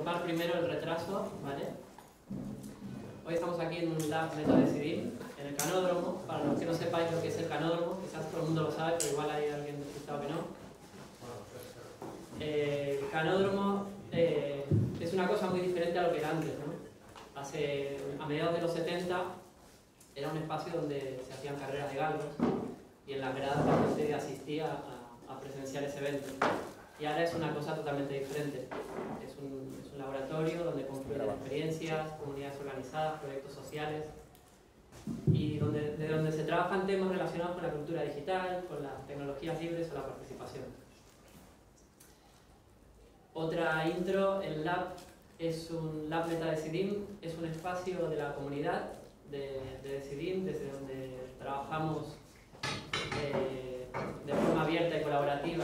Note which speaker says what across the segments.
Speaker 1: disculpar primero el retraso, ¿vale? Hoy estamos aquí en un lab MetaDecidir, en el canódromo. Para los que no sepáis lo que es el canódromo, quizás todo el mundo lo sabe, pero igual hay alguien despistado que no. El canódromo es una cosa muy diferente a lo que era antes, ¿no? A mediados de los 70 era un espacio donde se hacían carreras de galgos y en las gradas la gente asistía a presenciales eventos. Y ahora es una cosa totalmente diferente. Es un laboratorio donde confluyen experiencias, comunidades organizadas, proyectos sociales y de donde se trabajan temas relacionados con la cultura digital, con las tecnologías libres o la participación. Otra intro, el lab es un lab MetaDecidim, es un espacio de la comunidad de Decidim, desde donde trabajamos de forma abierta y colaborativa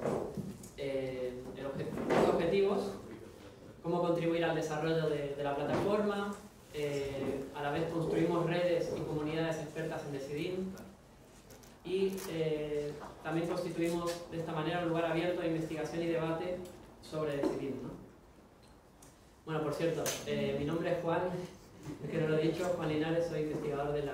Speaker 1: los objetivos, cómo contribuir al desarrollo de la plataforma, a la vez construimos redes y comunidades expertas en Decidim y también constituimos de esta manera un lugar abierto de investigación y debate sobre Decidim, ¿no? Bueno, por cierto, mi nombre es Juan, es que no lo he dicho, Juan Linares, soy investigador de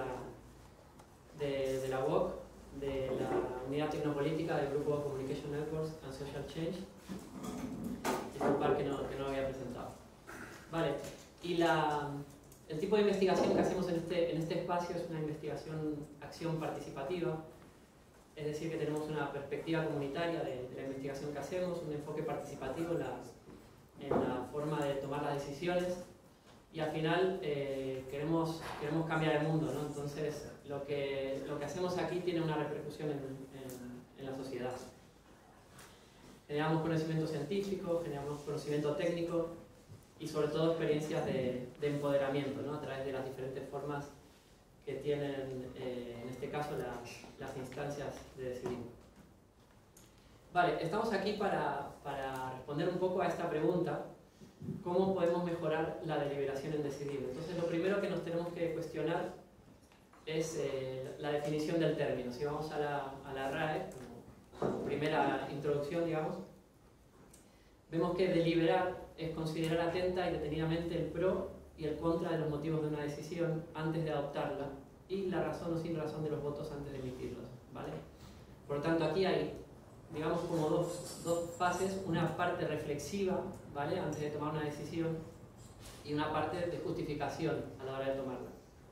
Speaker 1: la UOC, de la Unidad Tecnopolítica del Grupo Communication Networks and Social Change. Disculpad que no lo había presentado. Vale, y el tipo de investigación que hacemos en este espacio es una acción participativa, es decir, que tenemos una perspectiva comunitaria de la investigación que hacemos, un enfoque participativo en la forma de tomar las decisiones y al final queremos cambiar el mundo, ¿no? Entonces lo que hacemos aquí tiene una repercusión en la sociedad. Generamos conocimiento científico, generamos conocimiento técnico y sobre todo experiencias de empoderamiento, ¿no? A través de las diferentes formas que tienen, en este caso, las instancias de decidir. Vale, estamos aquí para responder un poco a esta pregunta: ¿cómo podemos mejorar la deliberación en decidir? Entonces, lo primero que nos tenemos que cuestionar es la definición del término. Si vamos a la RAE, como primera introducción, digamos, vemos que deliberar es considerar atenta y detenidamente el pro y el contra de los motivos de una decisión antes de adoptarla y la razón o sin razón de los votos antes de emitirlos, ¿vale? Por lo tanto, aquí hay, digamos, como dos fases: una parte reflexiva, ¿vale?, antes de tomar una decisión, y una parte de justificación a la hora de tomarla.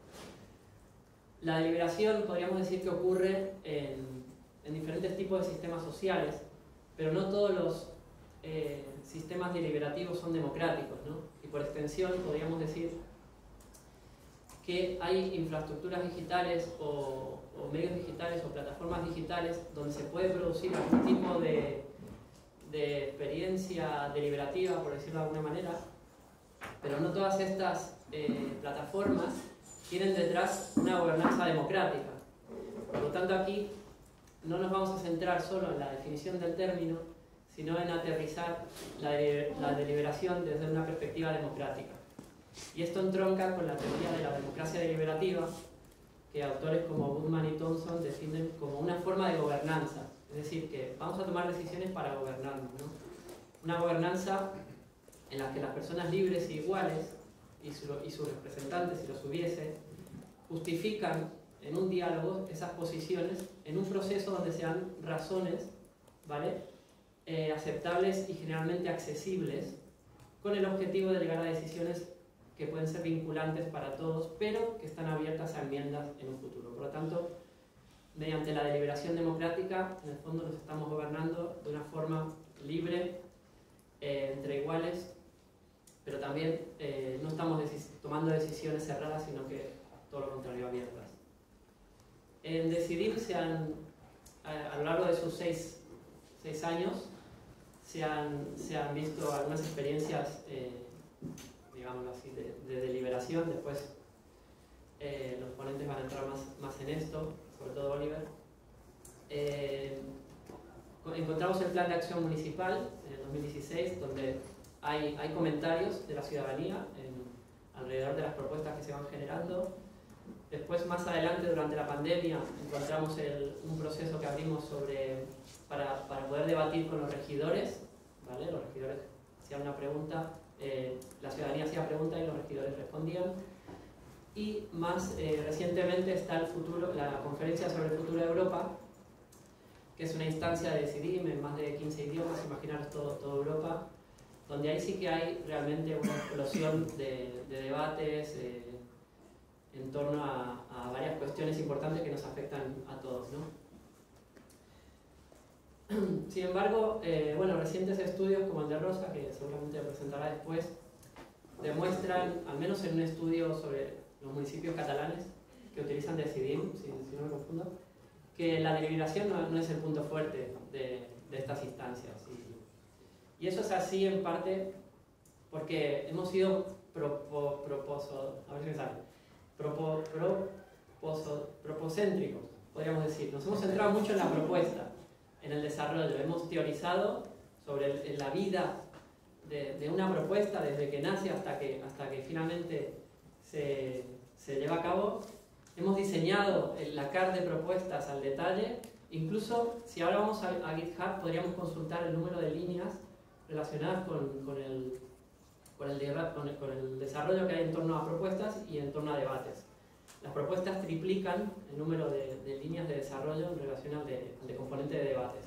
Speaker 1: La deliberación podríamos decir que ocurre en diferentes tipos de sistemas sociales, pero no todos los sistemas deliberativos son democráticos, ¿no? Y por extensión podríamos decir que hay infraestructuras digitales o medios digitales o plataformas digitales donde se puede producir algún tipo de experiencia deliberativa, por decirlo de alguna manera, pero no todas estas plataformas tienen detrás una gobernanza democrática. Por lo tanto, aquí no nos vamos a centrar solo en la definición del término, sino en aterrizar la deliberación desde una perspectiva democrática. Y esto entronca con la teoría de la democracia deliberativa, que autores como Goodman y Thompson definen como una forma de gobernanza. Es decir, que vamos a tomar decisiones para gobernarnos, ¿no? Una gobernanza en la que las personas libres e iguales, y sus representantes, si los hubiese, justifican en un diálogo esas posiciones en un proceso donde sean razones, ¿vale?, aceptables y generalmente accesibles, con el objetivo de llegar a decisiones que pueden ser vinculantes para todos, pero que están abiertas a enmiendas en un futuro. Por lo tanto, mediante la deliberación democrática, en el fondo nos estamos gobernando de una forma libre, entre iguales, pero también no estamos tomando decisiones cerradas, sino que todo lo contrario, abiertas. En Decidir a lo largo de sus seis años se han visto algunas experiencias, digámoslo así, de deliberación. Después los ponentes van a entrar más en esto, sobre todo Oliver. Encontramos el Plan de Acción Municipal en el 2016, donde hay comentarios de la ciudadanía alrededor de las propuestas que se van generando. Después, más adelante, durante la pandemia, encontramos un proceso que abrimos para poder debatir con los regidores, ¿vale? Los regidores hacían una pregunta la ciudadanía hacía preguntas y los regidores respondían. Y más recientemente está la conferencia sobre el futuro de Europa, que es una instancia de CIDIM en más de 15 idiomas, imaginaros toda Europa, donde ahí sí que hay realmente una explosión de debates en torno a varias cuestiones importantes que nos afectan a todos, ¿no? Sin embargo, bueno, recientes estudios como el de Rosa, que seguramente lo presentará después, demuestran, al menos en un estudio sobre los municipios catalanes que utilizan Decidim, si no me confundo, que la deliberación no es el punto fuerte de estas instancias. Y eso es así en parte porque hemos sido propocéntricos, podríamos decir. Nos hemos centrado mucho en la propuesta, en el desarrollo. Hemos teorizado sobre la vida de una propuesta desde que nace hasta que finalmente se lleva a cabo. Hemos diseñado la carta de propuestas al detalle. Incluso si ahora vamos a GitHub podríamos consultar el número de líneas relacionadas con el desarrollo que hay en torno a propuestas y en torno a debates. Las propuestas triplican el número de líneas de desarrollo en relación al de componente de debates.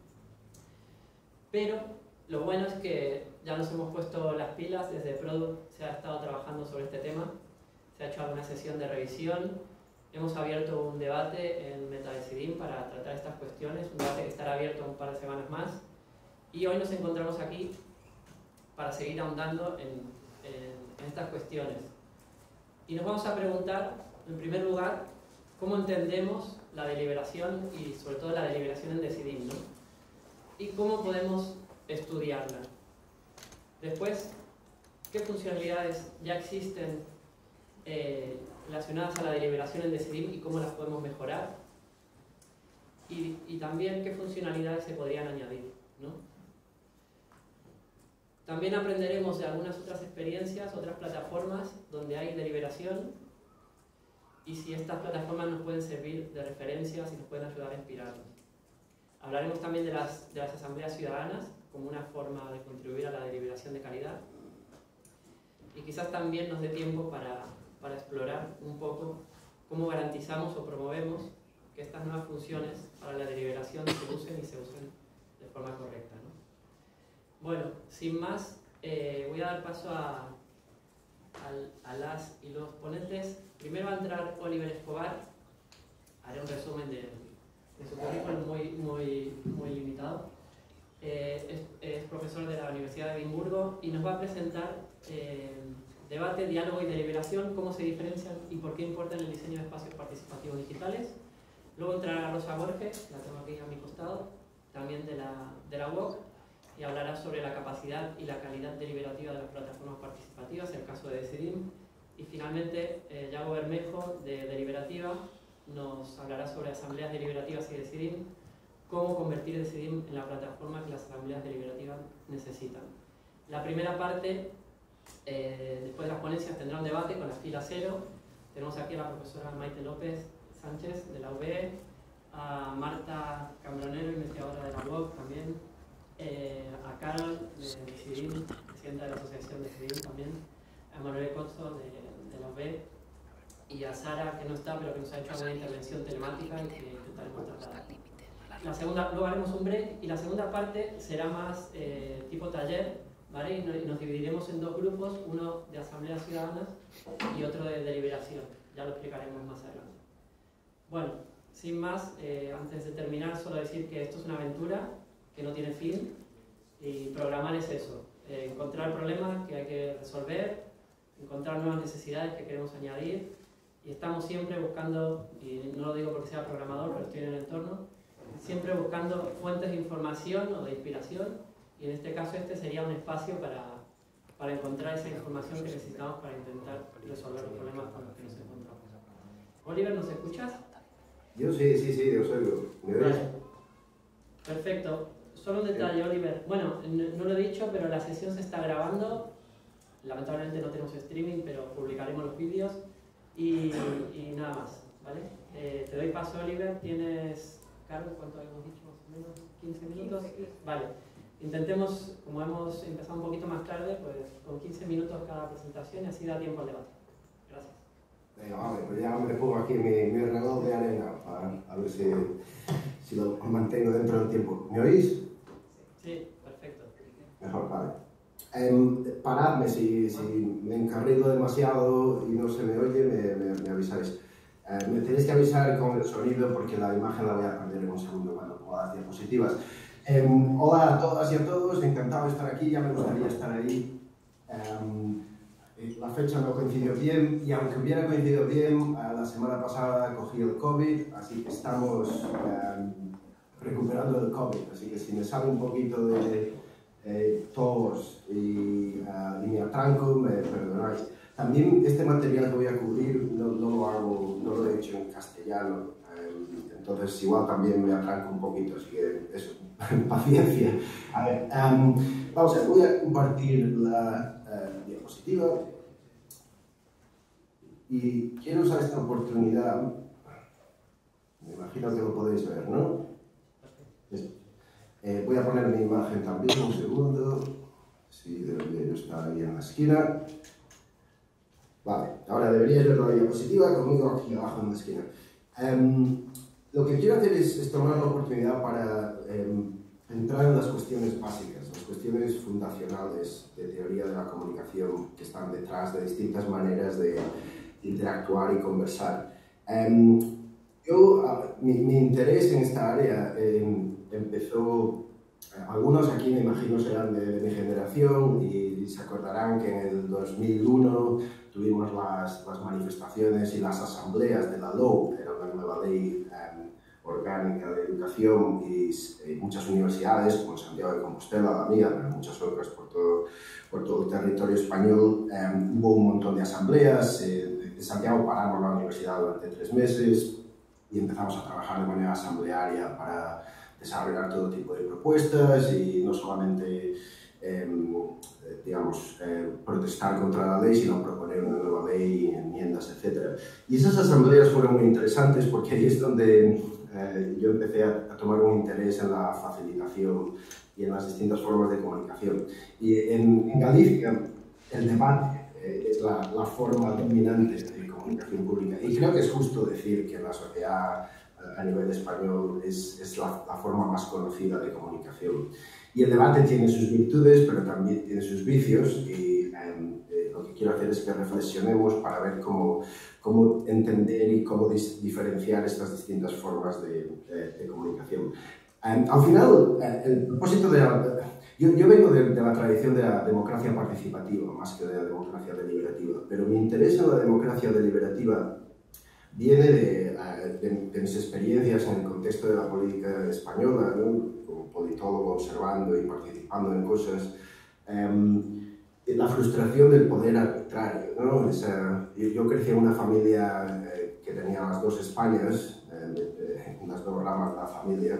Speaker 1: Pero lo bueno es que ya nos hemos puesto las pilas. Desde Product se ha estado trabajando sobre este tema, se ha hecho alguna sesión de revisión, hemos abierto un debate en MetaDecidim para tratar estas cuestiones, un debate que estará abierto un par de semanas más, y hoy nos encontramos aquí para seguir ahondando en estas cuestiones. Y nos vamos a preguntar, en primer lugar, cómo entendemos la deliberación y sobre todo la deliberación en Decidim, ¿no? Y cómo podemos estudiarla. Después, ¿qué funcionalidades ya existen relacionadas a la deliberación en Decidim y cómo las podemos mejorar? Y también, ¿qué funcionalidades se podrían añadir, ¿no? También aprenderemos de algunas otras experiencias, otras plataformas donde hay deliberación, y si estas plataformas nos pueden servir de referencia, si nos pueden ayudar a inspirarnos. Hablaremos también de las asambleas ciudadanas como una forma de contribuir a la deliberación de calidad, y quizás también nos dé tiempo para explorar un poco cómo garantizamos o promovemos que estas nuevas funciones para la deliberación se usen de forma correcta, ¿no? Bueno, sin más, voy a dar paso a las y los ponentes. Primero va a entrar Oliver Escobar. Haré un resumen de su currículum muy limitado. Es profesor de la Universidad de Edimburgo y nos va a presentar debate, diálogo y deliberación, cómo se diferencian y por qué importan el diseño de espacios participativos digitales. Luego entrará Rosa Borges, la tengo aquí a mi costado, también de la UOC, y hablará sobre la capacidad y la calidad deliberativa de las plataformas participativas, el caso de Decidim. Y finalmente, Yago Bermejo, de Deliberativa, nos hablará sobre asambleas deliberativas y Decidim, cómo convertir Decidim en la plataforma que las asambleas deliberativas necesitan. La primera parte, después de las ponencias, tendrá un debate con la fila 0. Tenemos aquí a la profesora Maite López Sánchez, de la UBE, a Marta Cambronero, investigadora de la UOC también, a Carol de Decidim, presidenta de la asociación de Decidim también, a Manuel Cozo de la UB, y a Sara, que no está pero que nos ha hecho alguna intervención telemática y que intentaremos tratar. Luego haremos un break y la segunda parte será más tipo taller, ¿vale? Y nos dividiremos en dos grupos, uno de asambleas ciudadanas y otro de deliberación. Ya lo explicaremos más adelante. Bueno, sin más, antes de terminar, solo decir que esto es una aventura que no tiene fin, y programar es eso, encontrar problemas que hay que resolver, encontrar nuevas necesidades que queremos añadir, y estamos siempre buscando, y no lo digo porque sea programador, pero estoy en el entorno, siempre buscando fuentes de información o de inspiración, y en este caso este sería un espacio para encontrar esa información que necesitamos para intentar resolver los problemas con los que nos encontramos. Oliver, ¿nos escuchas?
Speaker 2: Yo sí, de oírlo. ¿Me ves?
Speaker 1: Vale. Perfecto. Solo un detalle, Oliver. Bueno, no lo he dicho, pero la sesión se está grabando. Lamentablemente no tenemos streaming, pero publicaremos los vídeos. Y nada más, ¿vale? Te doy paso, Oliver. Tienes, Carlos, ¿cuánto habíamos dicho más o menos? ¿15 minutos? Vale. Intentemos, como hemos empezado un poquito más tarde, pues con 15 minutos cada presentación y así da tiempo al debate. Gracias.
Speaker 2: Venga, vale, pues ya me pongo aquí mi reloj de arena a ver si lo mantengo dentro del tiempo. ¿Me oís?
Speaker 1: Sí, perfecto.
Speaker 2: Mejor, vale. Paradme si me encarrilo demasiado y no se me oye, me avisáis. Me tenéis que avisar con el sonido porque la imagen la voy a perder en un segundo cuando ponga las diapositivas. Hola a todas y a todos, encantado de estar aquí, ya me gustaría estar ahí. La fecha no coincidió bien y aunque hubiera coincidido bien, la semana pasada cogí el COVID, así que estamos recuperando el COVID, así que si me sale un poquito de tos y me atranco, me perdonáis. También este material que voy a cubrir no lo he hecho en castellano, entonces igual también me atranco un poquito, así que eso, paciencia. A ver, vamos a ver, voy a compartir la diapositiva y quiero usar esta oportunidad, me imagino que lo podéis ver, ¿no? Voy a poner mi imagen también, un segundo, si debería estar ahí en la esquina. Vale, ahora deberíais ver la diapositiva conmigo aquí abajo en la esquina. Lo que quiero hacer es tomar la oportunidad para entrar en las cuestiones básicas, las cuestiones fundacionales de teoría de la comunicación que están detrás de distintas maneras de interactuar y conversar. Mi interés en esta área empezó, algunos aquí me imagino serán de mi generación y se acordarán que en el 2001 tuvimos las manifestaciones y las asambleas de la LOU, era una nueva ley orgánica de educación y muchas universidades, como Santiago de Compostela, la mía, pero muchas otras por todo el territorio español, hubo un montón de asambleas. En Santiago paramos la universidad durante 3 meses y empezamos a trabajar de manera asamblearia para desarrollar todo tipo de propuestas y no solamente protestar contra la ley, sino proponer una nueva ley, enmiendas, etc. Y esas asambleas fueron muy interesantes porque ahí es donde yo empecé a tomar un interés en la facilitación y en las distintas formas de comunicación. Y en Galicia el debate es la forma dominante de comunicación pública. Y creo que es justo decir que la sociedad a nivel español es la forma más conocida de comunicación. Y el debate tiene sus virtudes, pero también tiene sus vicios, y lo que quiero hacer es que reflexionemos para ver cómo entender y cómo diferenciar estas distintas formas de comunicación. Al final, el propósito yo vengo de la tradición de la democracia participativa, más que de la democracia deliberativa, pero mi interés en la democracia deliberativa viene de mis experiencias en el contexto de la política española, ¿no? Como politólogo, observando y participando en cosas. La frustración del poder arbitrario, ¿no? Yo crecí en una familia que tenía las 2 Españas, unas 2 ramas de la familia,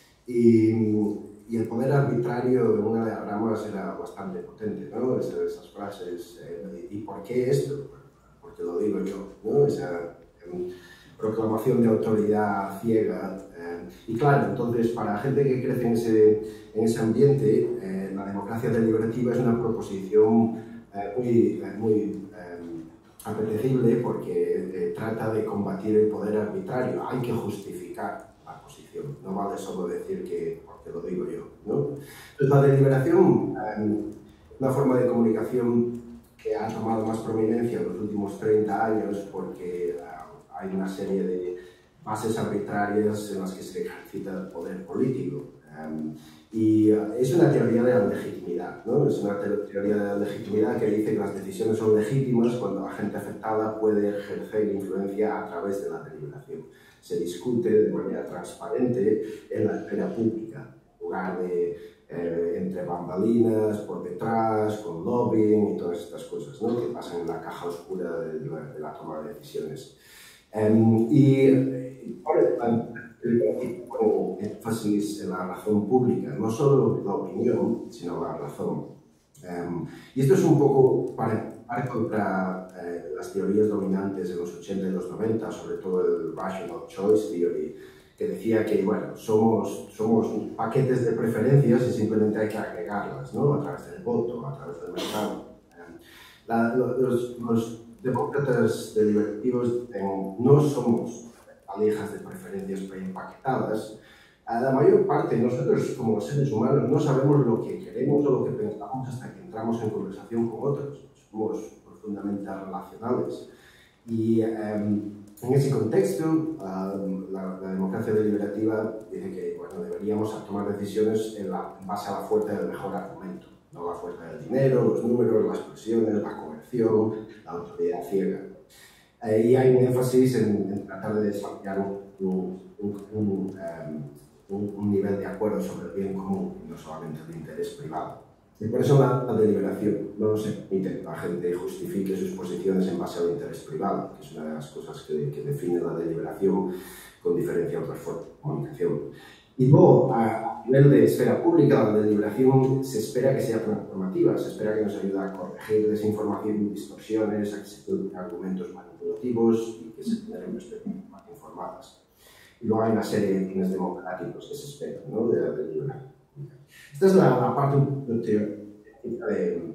Speaker 2: y el poder arbitrario de una de las ramas era bastante potente, ¿no? Esas frases, ¿y por qué esto? Porque lo digo yo, ¿no? Esa proclamación de autoridad ciega. Y claro, entonces, para gente que crece en ese ambiente, la democracia deliberativa es una proposición muy apetecible porque trata de combatir el poder arbitrario. Hay que justificar la posición, no vale solo decir que porque lo digo yo, ¿no? Entonces, la deliberación, una forma de comunicación que ha tomado más prominencia en los últimos 30 años porque hay una serie de bases arbitrarias en las que se ejercita el poder político. Y es una teoría de la legitimidad, ¿no? Es una teoría de la legitimidad que dice que las decisiones son legítimas cuando la gente afectada puede ejercer influencia a través de la deliberación. Se discute de manera transparente en la esfera pública, en lugar de entre bambalinas, por detrás, con lobbying y todas estas cosas, ¿no? Que pasan en la caja oscura de la toma de decisiones. Pongo énfasis en la razón pública, no solo la opinión, sino la razón. Y esto es un poco para empezar contra las teorías dominantes de los 80 y los 90, sobre todo el Rational Choice Theory, que decía que, bueno, somos paquetes de preferencias y simplemente hay que agregarlas, ¿no? A través del voto, a través del mercado. Los demócratas deliberativos no somos valijas de preferencias preempaquetadas. La mayor parte, nosotros como seres humanos, no sabemos lo que queremos o lo que pensamos hasta que entramos en conversación con otros. Somos profundamente relacionales. Y en ese contexto, la democracia deliberativa dice que, bueno, deberíamos tomar decisiones en base a la fuerza del mejor argumento, no la fuerza del dinero, los números, las presiones, la coerción, la autoridad ciega. Y hay un énfasis en tratar de desarrollar un nivel de acuerdo sobre el bien común, no solamente el interés privado. Y por eso la deliberación no se permite que la gente justifique sus posiciones en base al interés privado, que es una de las cosas que define la deliberación con diferencia a otras formas de comunicación. Y luego, a nivel de esfera pública, la deliberación se espera que sea transformativa, se espera que nos ayude a corregir desinformación y distorsiones, a que se produzcan argumentos manipulativos y que se generen perspectivas más informadas. Y luego hay una serie de fines democráticos que se esperan, ¿no?, de la deliberación. Esta es la parte teórica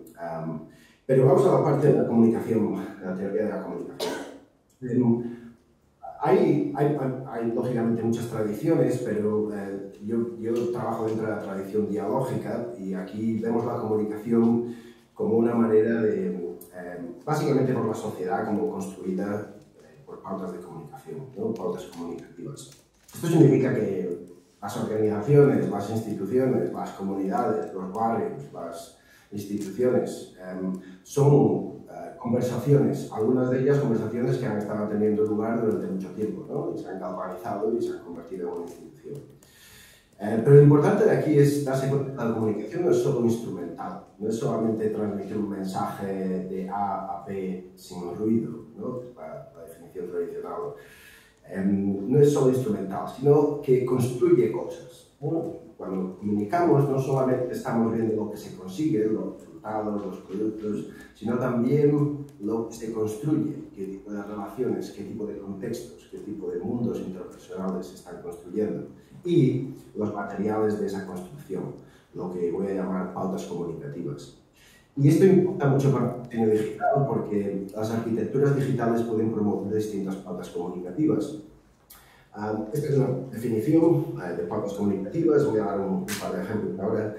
Speaker 2: pero vamos a la parte de la comunicación, de la teoría de la comunicación. Hay lógicamente muchas tradiciones, pero yo trabajo dentro de la tradición dialógica y aquí vemos la comunicación como una manera de, básicamente por la sociedad como construida por pautas de comunicación, ¿no?, pautas comunicativas. Esto significa que las organizaciones, las instituciones, las comunidades, los barrios, las instituciones son conversaciones, algunas de ellas conversaciones que han estado teniendo lugar durante mucho tiempo, ¿no?, y se han galvanizado y se han convertido en una institución. Pero lo importante de aquí es darse cuenta que la comunicación no es solo instrumental, no es solamente transmitir un mensaje de A a B sin ruido, ¿no?, la definición tradicional. No es solo instrumental, sino que construye cosas. Cuando comunicamos no solamente estamos viendo lo que se consigue, los resultados, los productos, sino también lo que se construye, qué tipo de relaciones, qué tipo de contextos, qué tipo de mundos interpersonales se están construyendo y los materiales de esa construcción, lo que voy a llamar pautas comunicativas. Y esto importa mucho para el diseño digital porque las arquitecturas digitales pueden promover distintas pautas comunicativas. Esta es una definición de pautas comunicativas. Voy a dar un par de ejemplos ahora.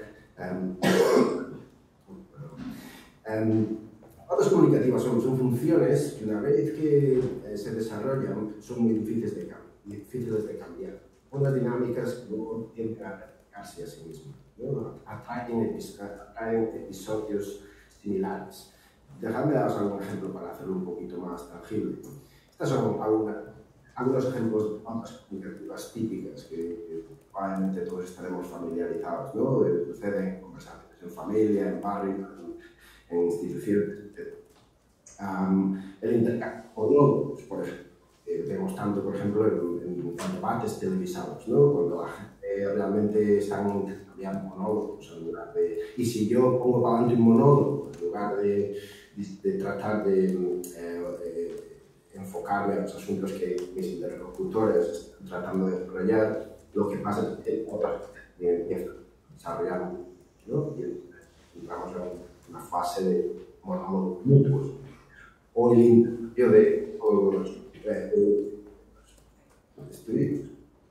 Speaker 2: Pautas comunicativas son funciones que una vez que se desarrollan son muy difíciles de cambiar. Unas dinámicas que luego tienden a replicarse a sí mismas, ¿no? Atraen episodios similares. Dejadme daros algún ejemplo para hacerlo un poquito más tangible. Estas son algunos ejemplos de pautas comunicativas típicas que probablemente todos estaremos familiarizados, ¿no? Suceden en conversaciones en familia, en barrio, en instituciones, etc. El intercambio de monólogos, por ejemplo. Vemos tanto, por ejemplo, en debates televisados, ¿no?, cuando la gente realmente están intercambiando monólogos en lugar de... Y si yo pongo para adelante un monólogo, en lugar de tratar de enfocarme a los asuntos que mis interlocutores están tratando de desarrollar, lo que pasa es que otras empiezan a desarrollar, ¿no?, y entramos en una fase de monólogos mutuos. O el intercambio de estudios,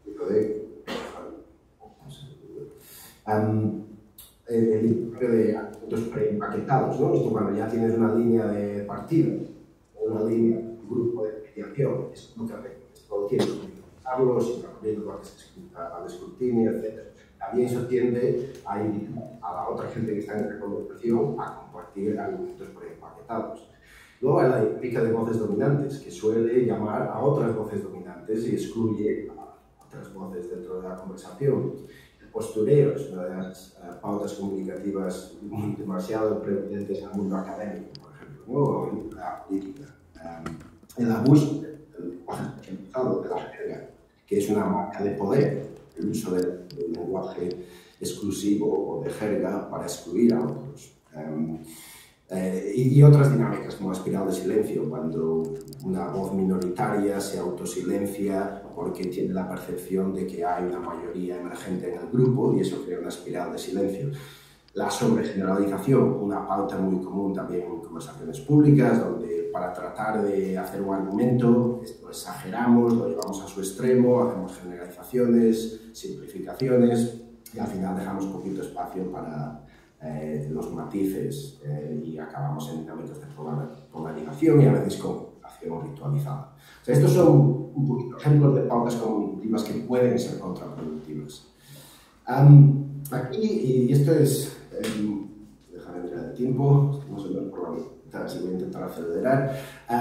Speaker 2: el intercambio de asuntos preempaquetados, ¿no? Esto cuando ya tienes una línea de partido, una línea, un grupo de mediación, es lo que es todo tiempo, hablarlos y abrirlo al escrutinio, etc. También eso tiende a invitar a la otra gente que está en la conversación a compartir argumentos preempaquetados. Luego hay la dinámica de voces dominantes, que suele llamar a otras voces dominantes y excluye a otras voces dentro de la conversación. El postureo es una de las pautas comunicativas demasiado prevalentes en el mundo académico, por ejemplo, ¿no?, o en la política. En la búsqueda del lenguaje de la jerga, que es una marca de poder, el uso del lenguaje exclusivo o de jerga para excluir a otros. Y otras dinámicas como la espiral de silencio, cuando una voz minoritaria se autosilencia porque tiene la percepción de que hay una mayoría emergente en el grupo y eso crea una espiral de silencio. La sobregeneralización, una pauta muy común también en conversaciones públicas, donde para tratar de hacer un argumento lo exageramos, lo llevamos a su extremo, hacemos generalizaciones, simplificaciones y al final dejamos poquito espacio para los matices y acabamos en dinámicas de polarización y a veces con acción ritualizada. O sea, estos son un poquito ejemplos de pautas comunicativas que pueden ser contraproductivas. Aquí, y esto es, déjame entrar el tiempo, no sé por la mitad, si voy a intentar acelerar.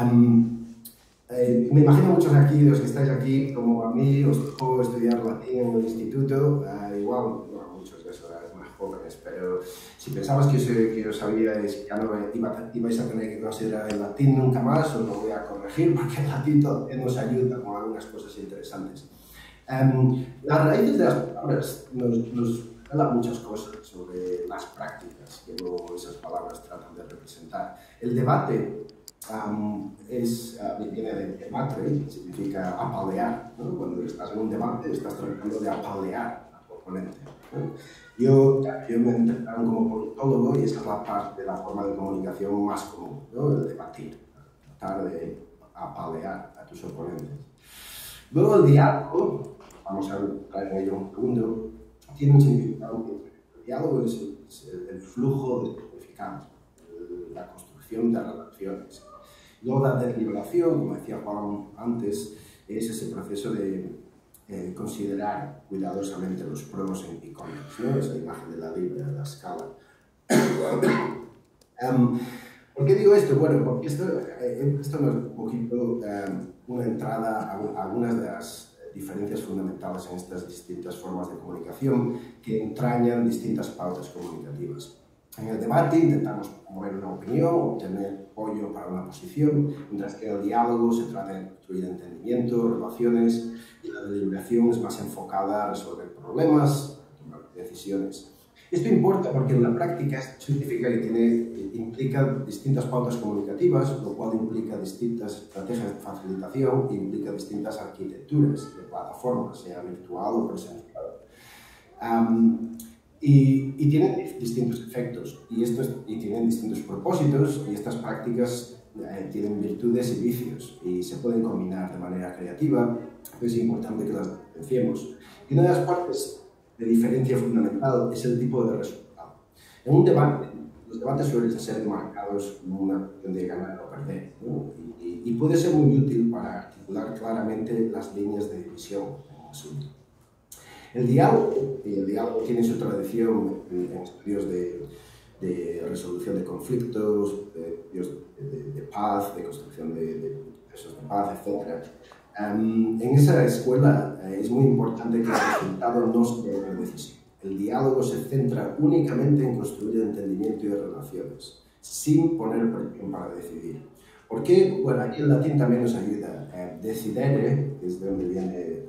Speaker 2: Me imagino muchos aquí, de los que estáis aquí, como a mí, os tocó estudiar latín en el instituto, igual, no, muchos de esos eran más jóvenes, pero si pensabas que os sabíais, ya no ibais a tener que considerar el latín nunca más, os lo voy a corregir, porque el latín todavía nos ayuda con algunas cosas interesantes. Las raíces de las palabras nos hablan muchas cosas sobre las prácticas que luego esas palabras tratan de representar. El debate viene de debate, que significa apalear, ¿no? Cuando estás en un debate estás tratando de apalear a tu oponente, ¿no? Yo me entrenaron como politólogo y esa es la parte de la forma de comunicación más común, ¿no? El debatir, tratar de apalear a tus oponentes. Luego el diálogo, vamos a entrar en ello un segundo, tiene un significado. El diálogo es el flujo de significados, la construcción de relaciones. Luego la deliberación, como decía Juan antes, es ese proceso de considerar cuidadosamente los pros y contras, ¿no? Esa imagen de la libra, de la escala. ¿Por qué digo esto? Bueno, porque esto no es un poquito una entrada a algunas de las diferencias fundamentales en estas distintas formas de comunicación que entrañan distintas pautas comunicativas. En el debate intentamos promover una opinión, obtener apoyo para una posición, mientras que el diálogo se trata de construir entendimiento, relaciones, y la deliberación es más enfocada a resolver problemas, a tomar decisiones. Esto importa porque en la práctica esto significa que implica distintas pautas comunicativas, lo cual implica distintas estrategias de facilitación e implica distintas arquitecturas de plataformas, sea virtual o presencial. Y tienen distintos efectos y tienen distintos propósitos y estas prácticas tienen virtudes y vicios y se pueden combinar de manera creativa, es importante que las diferenciemos. Y una de las partes de diferencia fundamental es el tipo de resultado. En un debate, los debates suelen ser marcados como una cuestión de ganar o perder, ¿no? Y puede ser muy útil para articular claramente las líneas de división en un asunto. El diálogo tiene su tradición en estudios de resolución de conflictos, de paz, de construcción de procesos de paz, etc. En esa escuela es muy importante que el resultado no sea una decisión. El diálogo se centra únicamente en construir entendimiento y relaciones, sin poner presión para decidir. ¿Por qué? Bueno, aquí el latín también nos ayuda. Decidere, que es de donde viene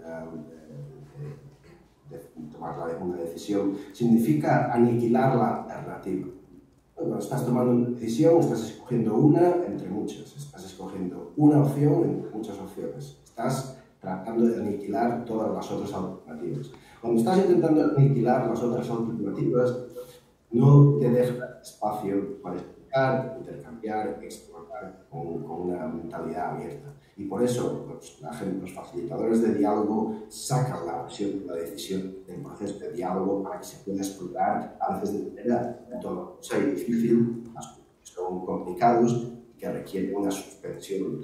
Speaker 2: tomar una decisión, significa aniquilar la alternativa. Cuando estás tomando una decisión, estás escogiendo una entre muchas. Estás escogiendo una opción entre muchas opciones. Estás tratando de aniquilar todas las otras alternativas. Cuando estás intentando aniquilar las otras alternativas, no te deja espacio para explicar, intercambiar, explorar con una mentalidad abierta. Y por eso los facilitadores de diálogo sacan la opción de la decisión del proceso de diálogo para que se pueda explorar a veces de manera dolorosa y difícil, que son complicados y que requieren una suspensión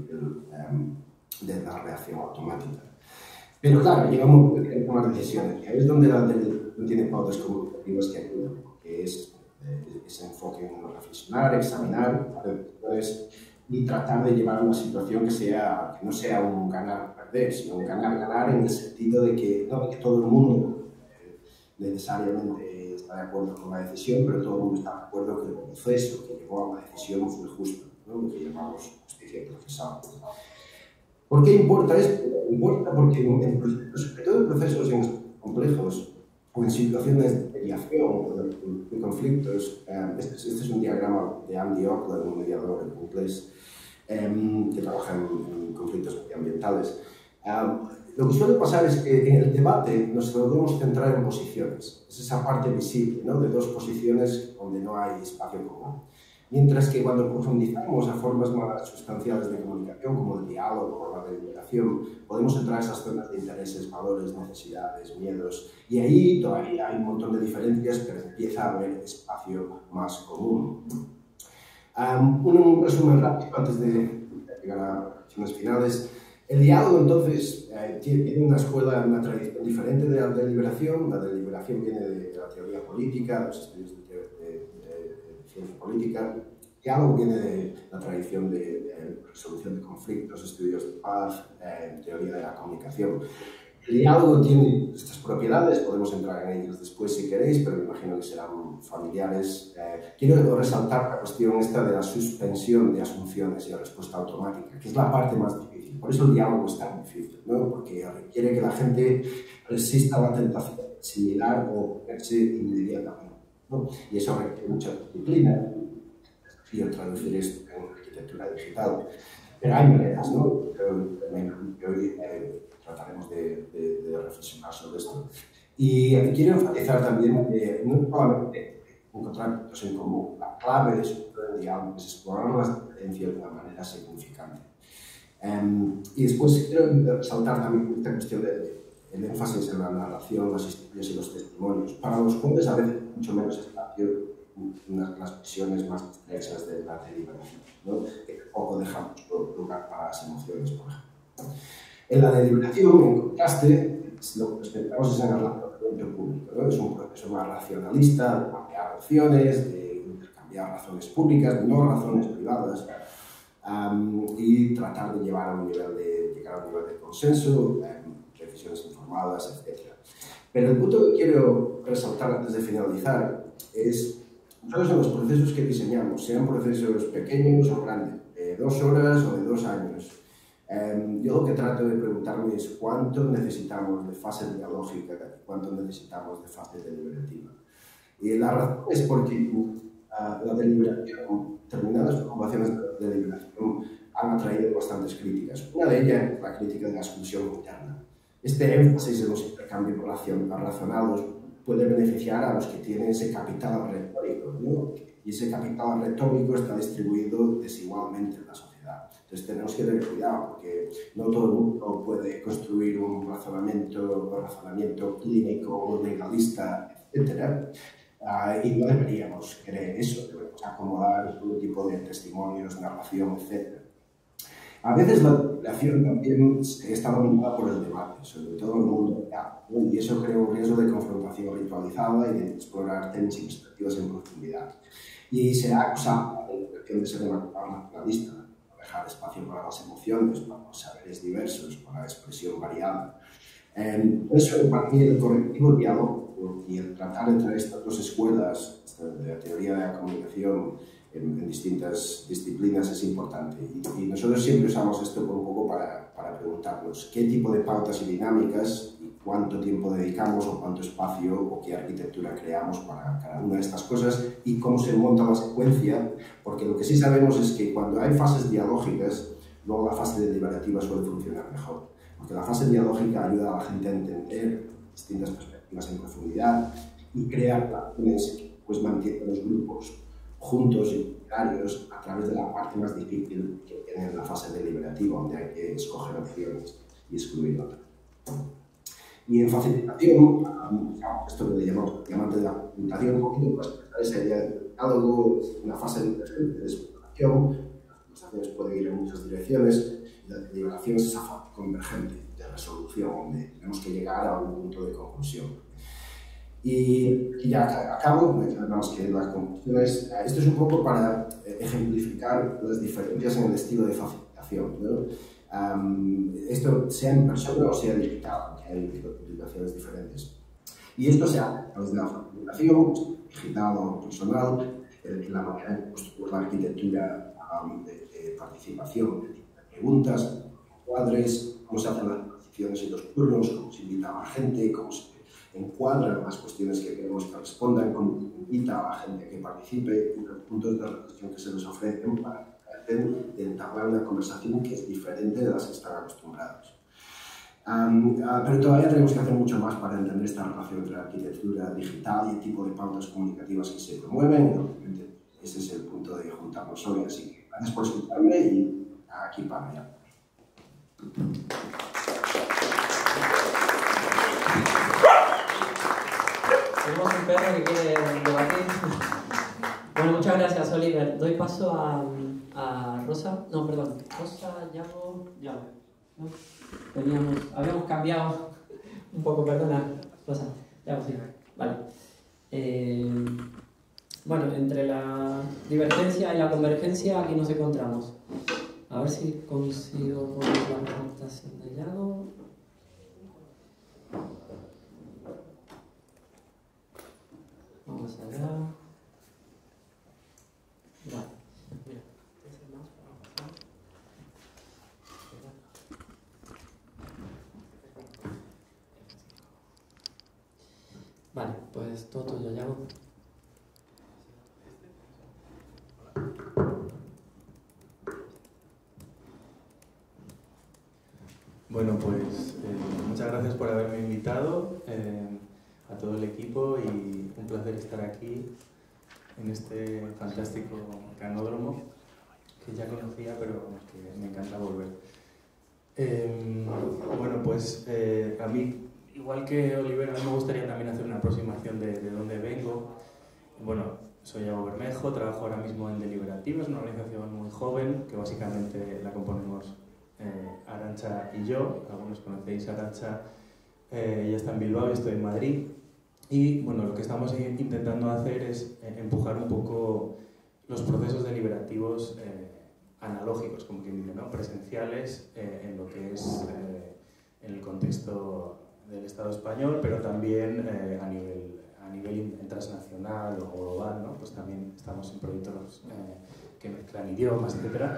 Speaker 2: de la reacción automática. Pero claro, llegamos a tomar decisiones, y ahí es donde la deliberación tiene pautas comunicativas que ayudan, que es ese enfoque en reflexionar, examinar, y tratar de llevar una situación que no sea un ganar-perder, sino un ganar-ganar en el sentido de que no de que todo el mundo necesariamente está de acuerdo con la decisión, pero todo el mundo está de acuerdo que el proceso que llevó a la decisión fue justo, ¿no? Lo que llamamos justicia procesal. ¿Por qué importa esto? Importa porque sobre todo en procesos complejos o en situaciones de mediación o de conflictos, este es un diagrama de Andy Ockler, un mediador inglés, que trabaja en conflictos medioambientales. Lo que suele pasar es que en el debate nos podemos centrar en posiciones. Es esa parte visible, ¿no?, de dos posiciones donde no hay espacio común. Mientras que cuando profundizamos a formas más sustanciales de comunicación, como el diálogo o la deliberación, podemos entrar a esas zonas de intereses, valores, necesidades, miedos, y ahí todavía hay un montón de diferencias, pero empieza a haber espacio más común. Un resumen rápido antes de llegar a acciones finales. El diálogo, entonces, tiene una escuela, una tradición diferente de la deliberación. La deliberación viene de la teoría política, de los estudios de ciencia política. El diálogo viene de la tradición de resolución de conflictos, estudios de paz, teoría de la comunicación. El diálogo tiene estas propiedades, podemos entrar en ellas después si queréis, pero me imagino que serán familiares. Quiero resaltar la cuestión esta de la suspensión de asunciones y la respuesta automática, que es la parte más difícil. Por eso el diálogo es tan difícil, ¿no? Porque requiere que la gente resista a la tentación de asimilar o verse inmediatamente, ¿no? Y eso requiere mucha disciplina. Y traducir esto en arquitectura digital. Pero hay maneras, ¿no? Hoy trataremos de reflexionar sobre esto. Y quiero enfatizar también no solamente encontrar puntos en común. La clave de su diálogo es explorar las diferencias de una manera significante. Y después quiero resaltar también esta cuestión del énfasis en la narración, las historias y los testimonios, para los cuales a veces mucho menos espacio las visiones más estrechas de la deliberación, ¿no? Que poco dejamos lugar para las emociones, por ejemplo. En la deliberación, en contraste, lo que respetamos es en el razonamiento público, ¿no? Es un proceso más racionalista, de cambiar opciones, de intercambiar razones públicas, no razones privadas, y tratar de llegar a un nivel de consenso, decisiones informadas, etc. Pero el punto que quiero resaltar antes de finalizar es todos los procesos que diseñamos, sean procesos pequeños o grandes, de 2 horas o de 2 años. Yo lo que trato de preguntarme es cuánto necesitamos de fase dialógica y cuánto necesitamos de fase deliberativa. Y la razón es porque la deliberación, determinadas preocupaciones de deliberación han atraído bastantes críticas. Una de ellas es la crítica de la exclusión interna. Este énfasis en los intercambios razonados puede beneficiar a los que tienen ese capital retórico, ¿no? Y ese capital retórico está distribuido desigualmente en la sociedad. Entonces tenemos que tener cuidado porque no todo el mundo puede construir un razonamiento clínico, legalista, etc. Y no deberíamos querer eso, debemos acomodar todo tipo de testimonios, narración, etc. A veces la deliberación también está dominada por el debate, sobre todo en el mundo real, ¿no? Y eso crea un riesgo de confrontación ritualizada y de explorar temas y perspectivas en profundidad. Y se ha acusado la deliberación de ser demasiado nacionalista, para dejar espacio para las emociones, para los saberes diversos, para la expresión variada. Eso, para mí, el correctivo diálogo y el tratar entre estas dos escuelas de la teoría de la comunicación en distintas disciplinas es importante. Y nosotros siempre usamos esto un poco para preguntarnos qué tipo de pautas y dinámicas y cuánto tiempo dedicamos o cuánto espacio o qué arquitectura creamos para cada una de estas cosas y cómo se monta la secuencia, porque lo que sí sabemos es que cuando hay fases dialógicas, luego la fase deliberativa suele funcionar mejor, porque la fase dialógica ayuda a la gente a entender distintas perspectivas en profundidad y crear relaciones que pues mantienen los grupos juntos y unitarios a través de la parte más difícil que tiene la fase deliberativa, donde hay que escoger opciones y excluir otras. Y en facilitación, esto que le llamamos diamante de la facilitación, un poquito para expresar esa idea de diálogo, una fase de exploración, las conversaciones pueden ir en muchas direcciones, y la deliberación es esa fase convergente de resolución, donde tenemos que llegar a un punto de conclusión. Y ya acabo, nada que las conclusiones. Esto es un poco para ejemplificar las diferencias en el estilo de facilitación, ¿no? Esto sea en persona o sea digital, que hay implicaciones diferentes. Y esto se hace a través de la facilitación, digital o personal, la manera en que construir la arquitectura de participación, de preguntas, cuadres, cómo se hacen las transiciones y los turnos, cómo se invita a la gente, cómo se encuadran las cuestiones que queremos que respondan, cómo invita a la gente a que participe y los puntos de reflexión que se les ofrecen para traten de entablar una conversación que es diferente de las que están acostumbrados. Pero todavía tenemos que hacer mucho más para entender esta relación entre la arquitectura digital y el tipo de pautas comunicativas que se promueven. Y obviamente ese es el punto de juntarnos hoy. Así que gracias por escucharme y aquí para allá.
Speaker 1: Tenemos un perro que quiere debatir. Bueno, muchas gracias, Oliver. Doy paso a Rosa. No, perdón. Rosa, Yago, ¿no? Habíamos cambiado un poco, perdona, Rosa. Yago, sí. Vale. Bueno, entre la divergencia y la convergencia aquí nos encontramos. A ver si consigo poner la presentación de Yago. Vamos allá. Vale. Mira, ese más para pasar. Vale, pues todo tuyo, Yago.
Speaker 3: Bueno, pues muchas gracias por haberme invitado, a todo el equipo, y un placer estar aquí en este fantástico canódromo que ya conocía, pero que me encanta volver. Bueno, pues a mí, igual que Oliver, a mí me gustaría también hacer una aproximación de dónde vengo. Bueno, soy Yago Bermejo, trabajo ahora mismo en Deliberativa, es una organización muy joven que básicamente la componemos Arantxa y yo. Algunos conocéis a Arantxa, ella está en Bilbao y estoy en Madrid. Y bueno, lo que estamos intentando hacer es empujar un poco los procesos deliberativos analógicos, como quien dice, ¿no? Presenciales, en lo que es en el contexto del Estado español, pero también a nivel transnacional o global, ¿no? Pues también estamos en proyectos que mezclan idiomas, etc.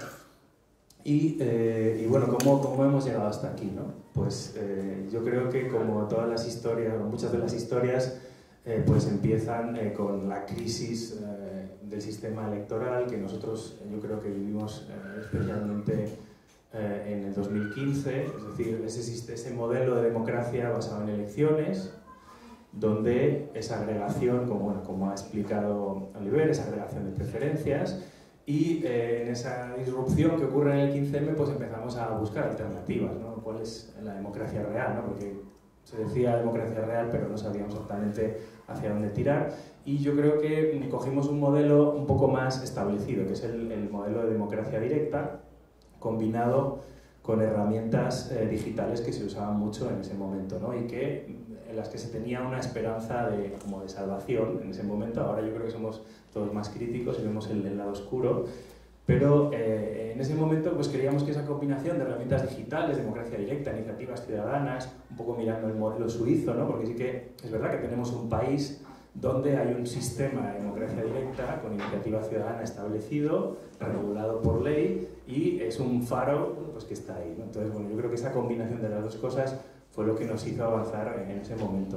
Speaker 3: Y bueno, ¿cómo hemos llegado hasta aquí, ¿no? Pues yo creo que como todas las historias, o muchas de las historias, pues empiezan con la crisis del sistema electoral, que nosotros yo creo que vivimos especialmente en el 2015, es decir, ese modelo de democracia basado en elecciones, donde esa agregación, como ha explicado Oliver, esa agregación de preferencias, y en esa disrupción que ocurre en el 15M, pues empezamos a buscar alternativas, ¿no? ¿Cuál es la democracia real, ¿no? Porque se decía democracia real, pero no sabíamos exactamente hacia dónde tirar. Y yo creo que cogimos un modelo un poco más establecido, que es el modelo de democracia directa, combinado con herramientas digitales que se usaban mucho en ese momento, ¿no? Y en las que se tenía una esperanza de salvación en ese momento. Ahora yo creo que somos todos más críticos y vemos el lado oscuro, pero en ese momento pues queríamos que esa combinación de herramientas digitales, democracia directa, iniciativas ciudadanas, un poco mirando el modelo suizo, ¿no? Porque sí que es verdad que tenemos un país donde hay un sistema de democracia directa con iniciativa ciudadana establecido, regulado por ley, y es un faro pues, que está ahí, ¿no? Entonces, bueno, yo creo que esa combinación de las dos cosas fue lo que nos hizo avanzar en ese momento.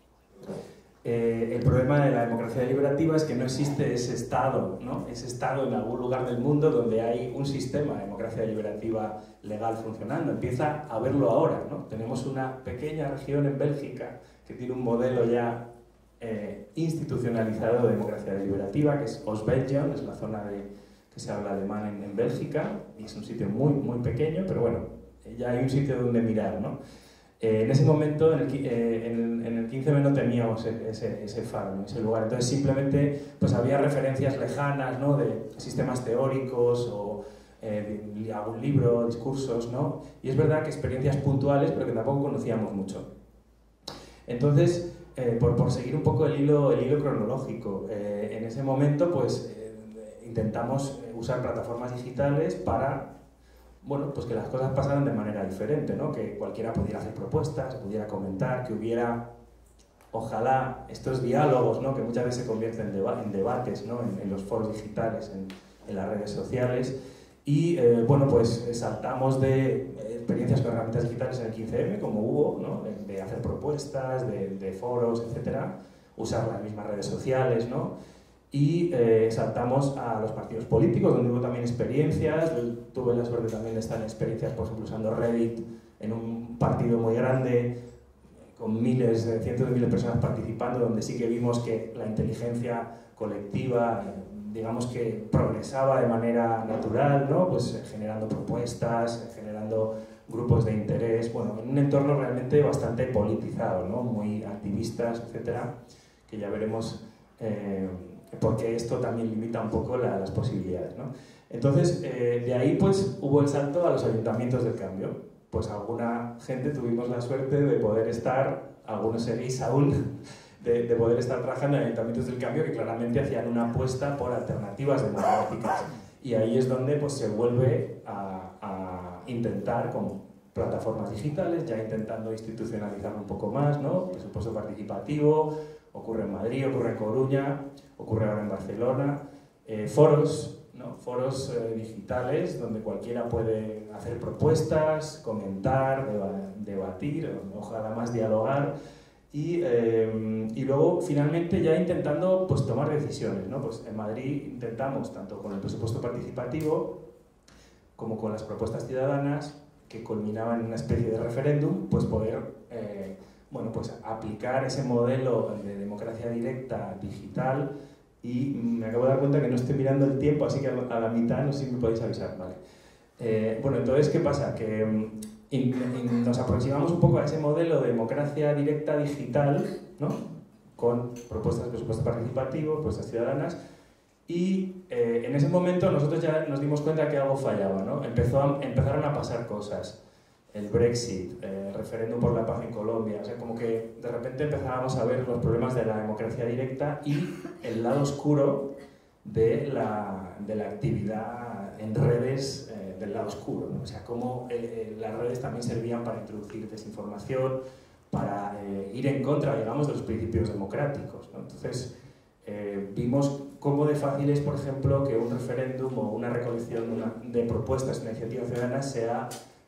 Speaker 3: El problema de la democracia deliberativa es que no existe ese Estado, ¿no? Ese Estado en algún lugar del mundo donde hay un sistema de democracia deliberativa legal funcionando. Empieza a verlo ahora, ¿no? Tenemos una pequeña región en Bélgica que tiene un modelo ya institucionalizado de democracia deliberativa, que es Ostbelgien, es la zona que se habla alemán en Bélgica, y es un sitio muy, muy pequeño, pero bueno, ya hay un sitio donde mirar, ¿no? En ese momento, en el 15M no teníamos ese faro, ¿no? Ese lugar, entonces simplemente pues había referencias lejanas, ¿no? De sistemas teóricos o algún libro, discursos, ¿no? Y es verdad que experiencias puntuales, pero que tampoco conocíamos mucho. Entonces, por seguir un poco el hilo cronológico, en ese momento pues intentamos usar plataformas digitales para, bueno, pues que las cosas pasaran de manera diferente, ¿no? Que cualquiera pudiera hacer propuestas, pudiera comentar, que hubiera, ojalá, estos diálogos, ¿no? Que muchas veces se convierten en debates, ¿no? En los foros digitales, en las redes sociales. Y bueno, pues saltamos de experiencias con herramientas digitales en el 15M, como hubo, ¿no? De hacer propuestas, de foros, etcétera, usar las mismas redes sociales, ¿no? y saltamos a los partidos políticos, donde hubo también experiencias. Tuve la suerte también de estar en experiencias, por ejemplo, usando Reddit en un partido muy grande, con miles, cientos de miles de personas participando, donde sí que vimos que la inteligencia colectiva, digamos que progresaba de manera natural, ¿no? Pues generando propuestas, generando grupos de interés, bueno, en un entorno realmente bastante politizado, ¿no? Muy activistas, etcétera, que ya veremos porque esto también limita un poco las posibilidades, ¿no? Entonces, de ahí pues hubo el salto a los ayuntamientos del cambio. Pues alguna gente tuvimos la suerte de poder estar, algunos seguís aún, de poder estar trabajando en ayuntamientos del cambio que claramente hacían una apuesta por alternativas democráticas. Y ahí es donde pues, se vuelve a intentar con plataformas digitales, ya intentando institucionalizar un poco más, ¿no? Presupuesto participativo, ocurre en Madrid, ocurre en Coruña, ocurre ahora en Barcelona, foros, ¿no? Foros digitales donde cualquiera puede hacer propuestas, comentar, debatir, ojalá más dialogar y luego finalmente ya intentando pues, tomar decisiones, ¿no? Pues en Madrid intentamos, tanto con el presupuesto participativo como con las propuestas ciudadanas que culminaban en una especie de referéndum, pues poder bueno, pues aplicar ese modelo de democracia directa digital. Y me acabo de dar cuenta que no estoy mirando el tiempo, así que a la mitad no sé si me podéis avisar, ¿vale? Bueno, entonces, ¿qué pasa? Que nos aproximamos un poco a ese modelo de democracia directa digital, ¿no? Con propuestas de presupuesto participativo, propuestas ciudadanas, y en ese momento nosotros ya nos dimos cuenta que algo fallaba, ¿no? Empezaron a pasar cosas. El Brexit, el referéndum por la paz en Colombia, o sea, como que de repente empezábamos a ver los problemas de la democracia directa y el lado oscuro de la actividad en redes del lado oscuro, ¿no? O sea, cómo las redes también servían para introducir desinformación, para ir en contra, digamos, de los principios democráticos, ¿no? Entonces, vimos cómo de fácil es, por ejemplo, que un referéndum o una recolección de propuestas, una iniciativa ciudadana sea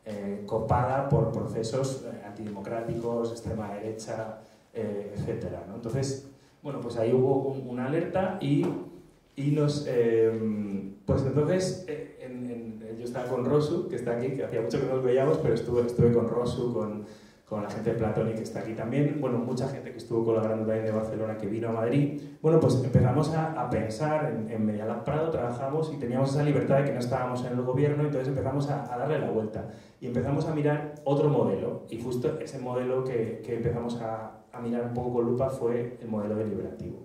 Speaker 3: copada por procesos antidemocráticos, extrema derecha, etcétera, ¿no? Entonces, bueno, pues ahí hubo una alerta y nos... pues entonces, yo estaba con Rosu, que está aquí, que hacía mucho que no nos veíamos, pero estuve con Rosu, con la gente de Platonic que está aquí también, bueno, mucha gente que estuvo colaborando también de Barcelona que vino a Madrid. Bueno, pues empezamos a pensar, en Medialab Prado trabajamos y teníamos esa libertad de que no estábamos en el gobierno, entonces empezamos a darle la vuelta y empezamos a mirar otro modelo, y justo ese modelo que empezamos a mirar un poco con lupa fue el modelo deliberativo.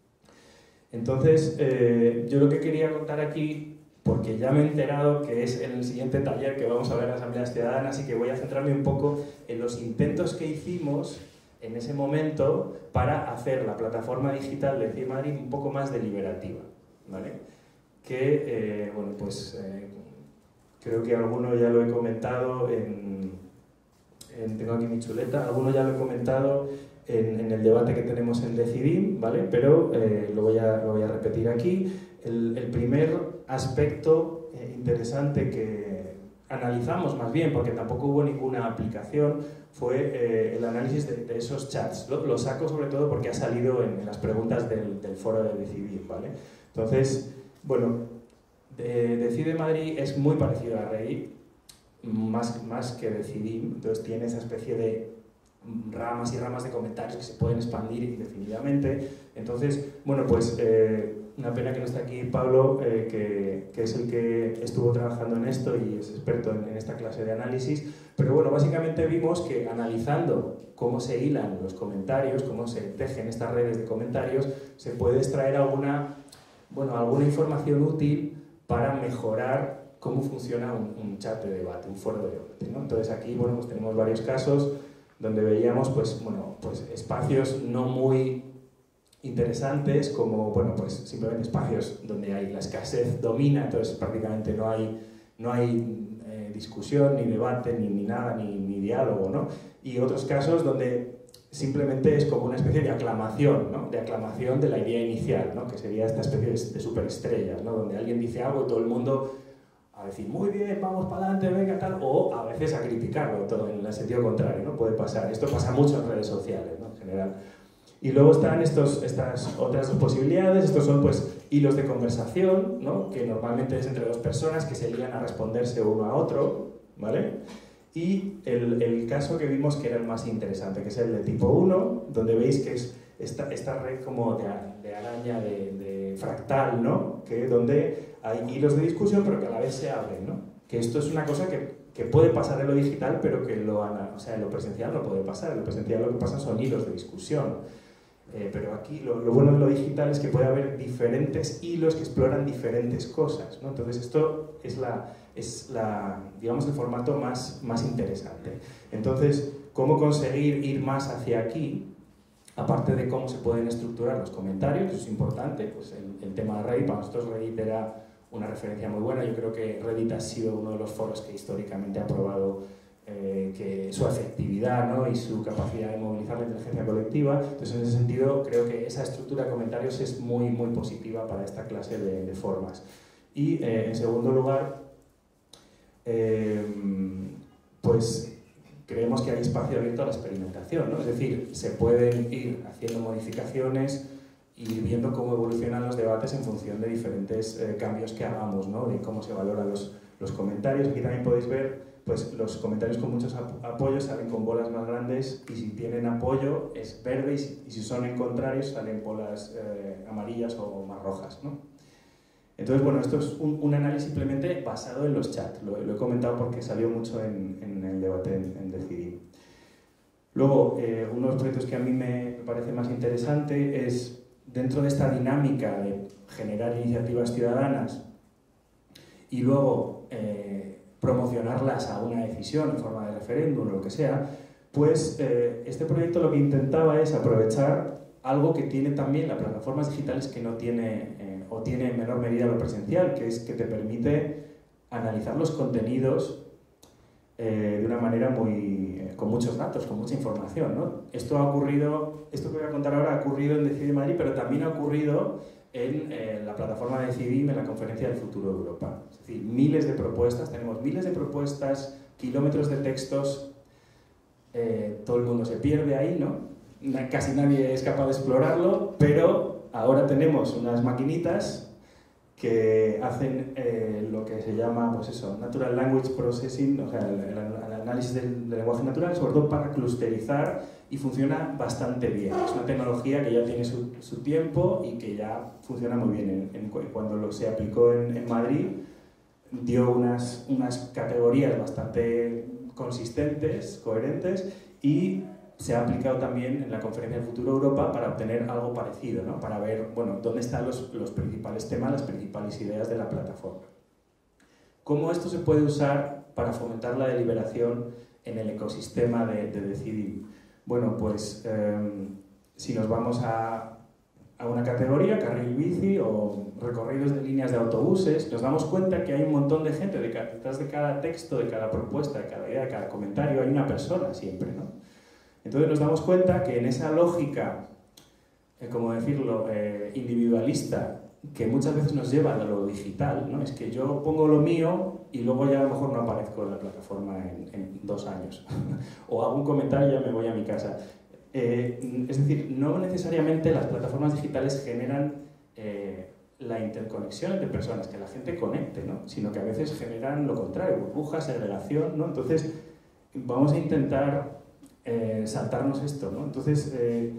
Speaker 3: Entonces, yo lo que quería contar aquí, porque ya me he enterado que es en el siguiente taller que vamos a ver en Asambleas Ciudadanas, y que voy a centrarme un poco en los intentos que hicimos en ese momento para hacer la plataforma digital de CIE Madrid un poco más deliberativa, ¿vale? Que, bueno, pues creo que alguno ya lo he comentado tengo aquí mi chuleta, alguno ya lo he comentado en el debate que tenemos en Decidim, ¿vale? Pero lo voy a repetir aquí. El primer aspecto interesante que analizamos, más bien, porque tampoco hubo ninguna aplicación, fue el análisis de esos chats. Lo saco sobre todo porque ha salido en las preguntas del foro de Decidim, ¿vale? Entonces, bueno, Decide Madrid es muy parecido a Reddit, más que Decidim, entonces tiene esa especie de ramas y ramas de comentarios que se pueden expandir indefinidamente. Entonces, bueno, pues una pena que no esté aquí Pablo, que es el que estuvo trabajando en esto y es experto en esta clase de análisis, pero bueno, básicamente vimos que analizando cómo se hilan los comentarios, cómo se tejen estas redes de comentarios, se puede extraer alguna información útil para mejorar cómo funciona un chat de debate, un foro de debate, ¿no? Entonces aquí, bueno, pues tenemos varios casos donde veíamos, pues espacios no muy interesantes, como, bueno, pues simplemente espacios donde hay la escasez domina, entonces prácticamente no hay discusión, ni debate, ni nada, ni diálogo, ¿no? Y otros casos donde simplemente es como una especie de aclamación, ¿no? De aclamación de la idea inicial, ¿no? Que sería esta especie de superestrellas, ¿no? Donde alguien dice algo y todo el mundo a decir, muy bien, vamos para adelante, venga, tal, o a veces a criticarlo, todo en el sentido contrario, ¿no? Puede pasar. Esto pasa mucho en redes sociales, ¿no? En general. Y luego están estas otras dos posibilidades. Estos son pues hilos de conversación, ¿no? Que normalmente es entre dos personas que se lían a responderse uno a otro, ¿vale? Y el caso que vimos que era el más interesante, que es el de tipo 1, donde veis que es esta red como de araña, de fractal, ¿no? Que donde hay hilos de discusión pero que a la vez se abren, ¿no? Que esto es una cosa que puede pasar en lo digital, pero que en lo presencial no puede pasar. En lo presencial lo que pasa son hilos de discusión. Pero aquí lo bueno de lo digital es que puede haber diferentes hilos que exploran diferentes cosas, ¿no? Entonces esto es digamos, el formato más interesante. Entonces, ¿cómo conseguir ir más hacia aquí? Aparte de cómo se pueden estructurar los comentarios, eso es importante, pues el tema de Reddit, para nosotros Reddit era una referencia muy buena. Yo creo que Reddit ha sido uno de los foros que históricamente ha probado que su efectividad, ¿no? Y su capacidad de movilizar la inteligencia colectiva. Entonces, en ese sentido, creo que esa estructura de comentarios es muy positiva para esta clase de formas. Y, en segundo lugar, pues creemos que hay espacio abierto a la experimentación, ¿no? Es decir, se pueden ir haciendo modificaciones y viendo cómo evolucionan los debates en función de diferentes cambios que hagamos, ¿no? De cómo se valoran los comentarios. Aquí también podéis ver pues los comentarios con muchos apoyos salen con bolas más grandes, y si tienen apoyo es verde, y si son en contrario salen bolas amarillas o más rojas, ¿no? Entonces, bueno, esto es un análisis simplemente basado en los chats. Lo he comentado porque salió mucho en el debate en Decidim. Luego, uno de los proyectos que a mí me parece más interesante es, dentro de esta dinámica de generar iniciativas ciudadanas y luego promocionarlas a una decisión en forma de referéndum o lo que sea, pues este proyecto lo que intentaba es aprovechar algo que tiene también las plataformas digitales que no tiene, o tiene en menor medida lo presencial, que es que te permite analizar los contenidos de una manera con muchos datos, con mucha información, ¿no? Esto que voy a contar ahora ha ocurrido en Decidim Madrid, pero también ha ocurrido en la plataforma de Decidim, en la Conferencia del Futuro de Europa. Es decir, miles de propuestas, tenemos miles de propuestas, kilómetros de textos, todo el mundo se pierde ahí, ¿no? Casi nadie es capaz de explorarlo, pero ahora tenemos unas maquinitas que hacen lo que se llama, pues eso, Natural Language Processing, o sea, el análisis del lenguaje natural, sobre todo para clusterizar, y funciona bastante bien. Es una tecnología que ya tiene su tiempo y que ya funciona muy bien. Cuando se aplicó en Madrid, dio unas categorías bastante consistentes, coherentes, y se ha aplicado también en la Conferencia del Futuro de Europa para obtener algo parecido, ¿no? Para ver, bueno, dónde están los principales temas, las principales ideas de la plataforma. ¿Cómo esto se puede usar para fomentar la deliberación en el ecosistema de Decidim? Bueno, pues si nos vamos a una categoría, carril bici o recorridos de líneas de autobuses, nos damos cuenta que hay un montón de gente detrás de cada texto, de cada propuesta, de cada idea, de cada comentario, hay una persona siempre, ¿no? Entonces nos damos cuenta que en esa lógica, como decirlo, individualista, que muchas veces nos lleva a lo digital, ¿no? Es que yo pongo lo mío y luego ya a lo mejor no aparezco en la plataforma en 2 años. O hago un comentario y ya me voy a mi casa. Es decir, no necesariamente las plataformas digitales generan la interconexión entre personas, que la gente conecte, ¿no? Sino que a veces generan lo contrario, burbujas, segregación, ¿no? Entonces, vamos a intentar saltarnos esto, ¿no? Entonces,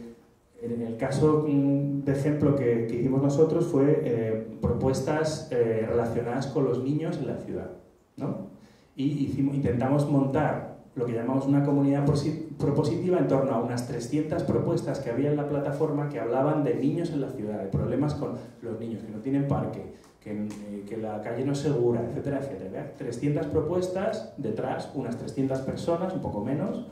Speaker 3: en el caso de ejemplo que hicimos nosotros fue propuestas relacionadas con los niños en la ciudad, ¿no? Y intentamos montar lo que llamamos una comunidad propositiva en torno a unas 300 propuestas que había en la plataforma que hablaban de niños en la ciudad, de problemas con los niños, que no tienen parque, que la calle no es segura, etcétera, etcétera. 300 propuestas, detrás unas 300 personas, un poco menos,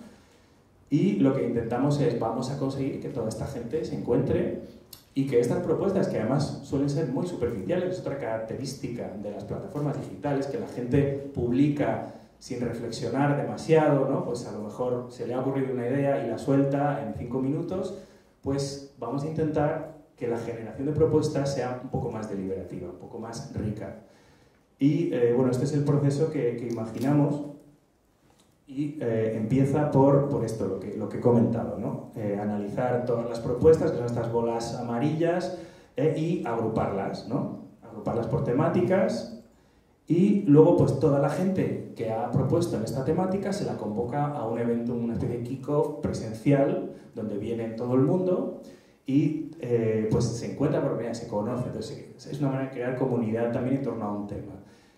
Speaker 3: y lo que intentamos es, vamos a conseguir que toda esta gente se encuentre y que estas propuestas, que además suelen ser muy superficiales, es otra característica de las plataformas digitales, que la gente publica sin reflexionar demasiado, ¿no? Pues a lo mejor se le ha ocurrido una idea y la suelta en 5 minutos, pues vamos a intentar que la generación de propuestas sea un poco más deliberativa, un poco más rica. Y bueno, este es el proceso que imaginamos. Y empieza por esto, lo que he comentado, ¿no? Analizar todas las propuestas, que son estas bolas amarillas, y agruparlas, ¿no? Agruparlas por temáticas, y luego pues toda la gente que ha propuesto en esta temática se la convoca a un evento, una especie de kick-off presencial, donde viene todo el mundo y pues se encuentra por primera vez, se conoce. Entonces es una manera de crear comunidad también en torno a un tema.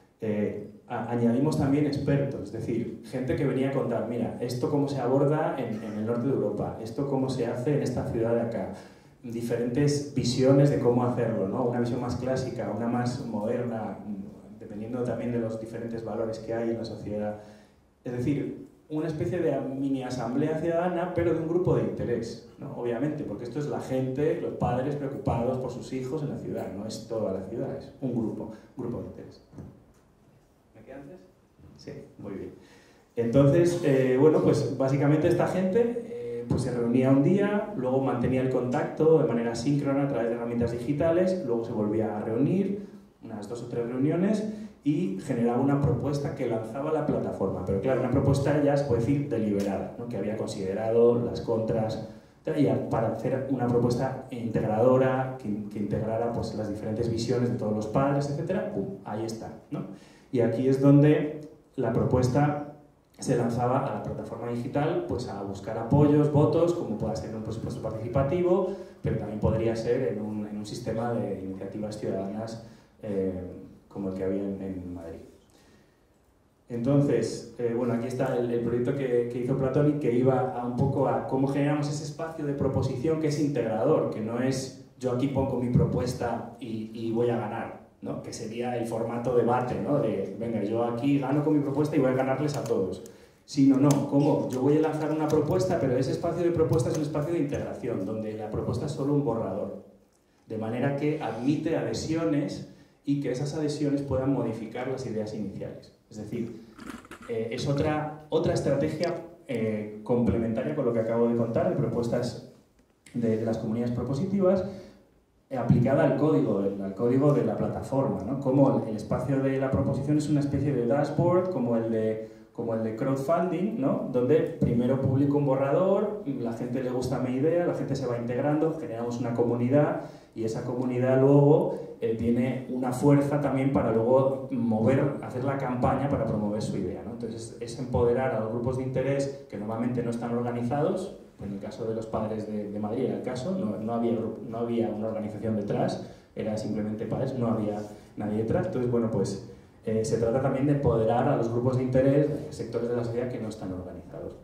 Speaker 3: Añadimos también expertos, es decir, gente que venía a contar, mira, esto cómo se aborda en el norte de Europa, esto cómo se hace en esta ciudad de acá, diferentes visiones de cómo hacerlo, ¿no? Una visión más clásica, una más moderna, dependiendo también de los diferentes valores que hay en la sociedad. Es decir, una especie de mini asamblea ciudadana, pero de un grupo de interés, ¿no? Obviamente, porque esto es la gente, los padres preocupados por sus hijos en la ciudad, no es toda la ciudad, es un grupo de interés. Antes? Sí, muy bien. Entonces, bueno, pues básicamente esta gente pues se reunía un día, luego mantenía el contacto de manera síncrona a través de herramientas digitales, luego se volvía a reunir, unas 2 o 3 reuniones, y generaba una propuesta que lanzaba la plataforma. Pero claro, una propuesta ya se puede decir deliberada, ¿no? Que había considerado las contras, y para hacer una propuesta integradora, que integrara pues, las diferentes visiones de todos los padres, etc. ¡Pum! Ahí está, ¿no? Y aquí es donde la propuesta se lanzaba a la plataforma digital pues a buscar apoyos, votos, como pueda ser en un presupuesto participativo, pero también podría ser en un sistema de iniciativas ciudadanas como el que había en Madrid. Entonces, bueno, aquí está el proyecto que hizo Platonic, que iba un poco a cómo generamos ese espacio de proposición que es integrador, que no es yo aquí pongo mi propuesta y voy a ganar, ¿no? Que sería el formato debate, ¿no? De, venga, yo aquí gano con mi propuesta y voy a ganarles a todos. Sino, no, ¿cómo? Yo voy a lanzar una propuesta, pero ese espacio de propuesta es un espacio de integración, donde la propuesta es solo un borrador. De manera que admite adhesiones y que esas adhesiones puedan modificar las ideas iniciales. Es decir, es otra estrategia complementaria con lo que acabo de contar, de propuestas de las comunidades propositivas, aplicada al código de la plataforma, ¿no? Como el espacio de la proposición es una especie de dashboard, como el de crowdfunding, ¿no? Donde primero publico un borrador, la gente le gusta mi idea, la gente se va integrando, generamos una comunidad y esa comunidad luego tiene una fuerza también para luego hacer la campaña para promover su idea, ¿no? Entonces es empoderar a los grupos de interés que normalmente no están organizados. En el caso de los padres de Madrid era el caso, no había una organización detrás, era simplemente padres, no había nadie detrás. Entonces, bueno, pues se trata también de empoderar a los grupos de interés, sectores de la sociedad que no están organizados.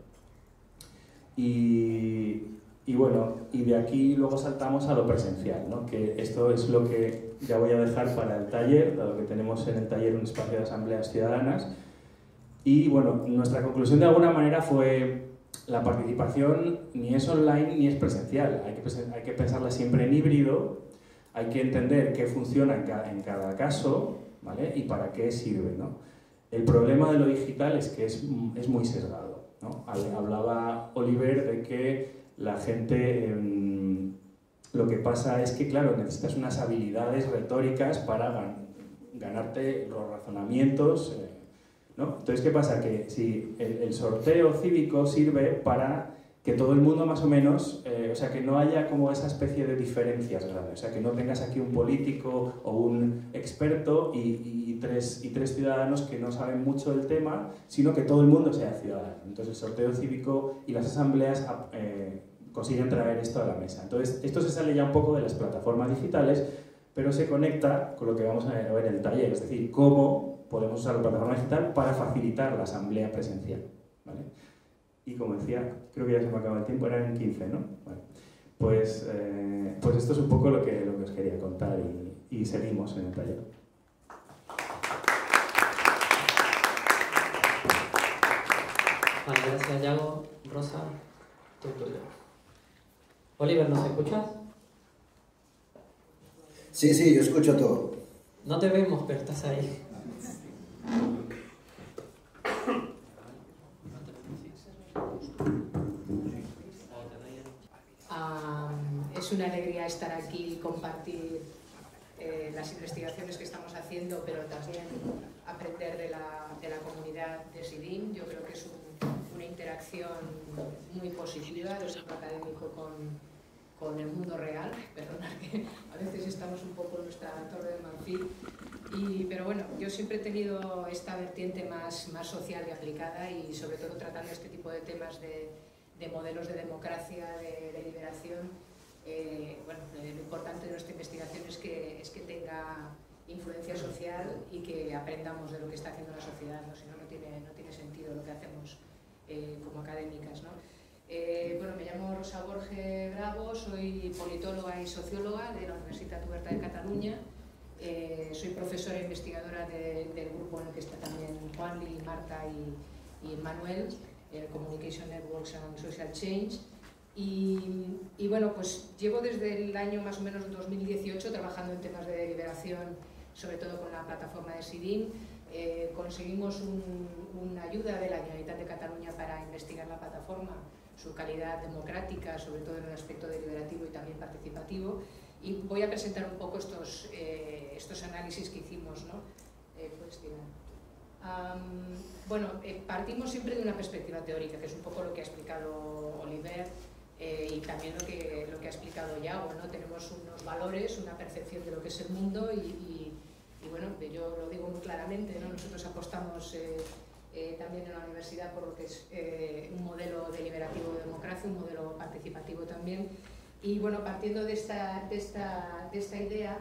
Speaker 3: Y bueno, y de aquí luego saltamos a lo presencial, ¿no? Que esto es lo que ya voy a dejar para el taller, dado que tenemos en el taller un espacio de asambleas ciudadanas. Y bueno, nuestra conclusión de alguna manera fue: la participación ni es online ni es presencial, hay que pensarla siempre en híbrido, hay que entender qué funciona en cada caso, ¿vale? Y para qué sirve, ¿no? El problema de lo digital es que es muy sesgado, ¿no? Hablaba Oliver de que la gente, lo que pasa es que, claro, necesitas unas habilidades retóricas para ganarte los razonamientos, ¿no? Entonces, ¿qué pasa? Que si el sorteo cívico sirve para que todo el mundo más o menos, o sea, que no haya como esa especie de diferencias grandes, o sea, que no tengas aquí un político o un experto y tres ciudadanos que no saben mucho del tema, sino que todo el mundo sea ciudadano. Entonces el sorteo cívico y las asambleas consiguen traer esto a la mesa. Entonces esto se sale ya un poco de las plataformas digitales, pero se conecta con lo que vamos a ver en el taller, es decir, cómo podemos usar la plataforma digital para facilitar la asamblea presencial, ¿vale? Y como decía, creo que ya se me acaba el tiempo, eran 15, ¿no? Bueno, pues esto es un poco lo que os quería contar y seguimos en el taller.
Speaker 1: Vale, gracias Yago. Rosa, tu turno. Oliver, ¿nos escuchas?
Speaker 4: Sí, yo escucho todo.
Speaker 1: No te vemos, pero estás ahí.
Speaker 5: Es una alegría estar aquí y compartir las investigaciones que estamos haciendo, pero también aprender de la comunidad de SIDIM. Yo creo que es un una interacción muy positiva del centro académico con el mundo real. Perdonad que a veces estamos un poco en nuestra torre de marfil, pero bueno, yo siempre he tenido esta vertiente más social y aplicada, y sobre todo tratando este tipo de temas de modelos de democracia, de deliberación. Bueno, lo importante de nuestra investigación es que tenga influencia social y que aprendamos de lo que está haciendo la sociedad, ¿no? Si no, no tiene sentido lo que hacemos como académicas, ¿no? Bueno, me llamo Rosa Borge Bravo, soy politóloga y socióloga de la Universitat Oberta de Cataluña. Soy profesora e investigadora del grupo en el que está también Juanli, Marta y Manuel, el Communication Networks and Social Change. Y bueno, pues llevo desde el año más o menos 2018 trabajando en temas de deliberación, sobre todo con la plataforma de SIDIM. Conseguimos una ayuda de la Generalitat de Cataluña para investigar la plataforma, su calidad democrática, sobre todo en el aspecto deliberativo y también participativo. Y voy a presentar un poco estos análisis que hicimos, ¿no? Puedes tirar. Bueno, partimos siempre de una perspectiva teórica, que es un poco lo que ha explicado Oliver, y también lo que ha explicado Yago, ¿no? Tenemos unos valores, una percepción de lo que es el mundo y bueno, yo lo digo muy claramente, ¿no? Nosotros apostamos también en la universidad por lo que es un modelo deliberativo de democracia, un modelo participativo también. Y bueno, partiendo de esta idea,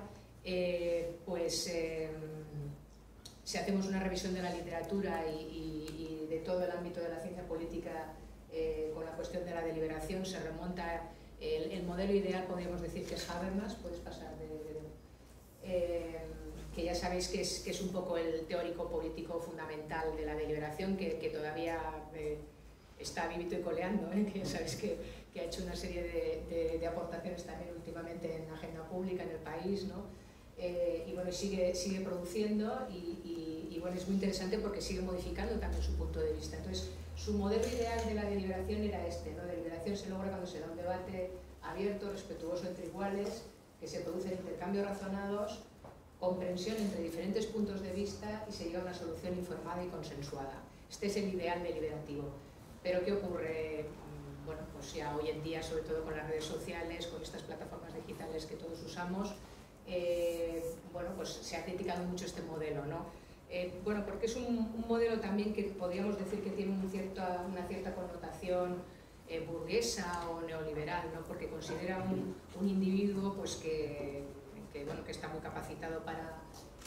Speaker 5: si hacemos una revisión de la literatura y de todo el ámbito de la ciencia política con la cuestión de la deliberación, se remonta el modelo ideal, podríamos decir que es Habermas. Puedes pasar que ya sabéis que es un poco el teórico político fundamental de la deliberación, que todavía está vivito y coleando, que ya sabéis que ha hecho una serie de aportaciones también últimamente en la agenda pública en el país, ¿no? Y bueno, sigue produciendo y bueno, es muy interesante porque sigue modificando también su punto de vista. Entonces, su modelo ideal de la deliberación era este, ¿no? La deliberación se logra cuando se da un debate abierto, respetuoso entre iguales, que se producen intercambios razonados, comprensión entre diferentes puntos de vista y se llega a una solución informada y consensuada. Este es el ideal deliberativo. Pero ¿qué ocurre? Bueno, pues ya hoy en día, sobre todo con las redes sociales, con estas plataformas digitales que todos usamos, bueno, pues se ha criticado mucho este modelo, ¿no? Bueno, porque es un modelo también que podríamos decir que tiene una cierta connotación burguesa o neoliberal, ¿no? Porque considera un individuo pues bueno, que está muy capacitado para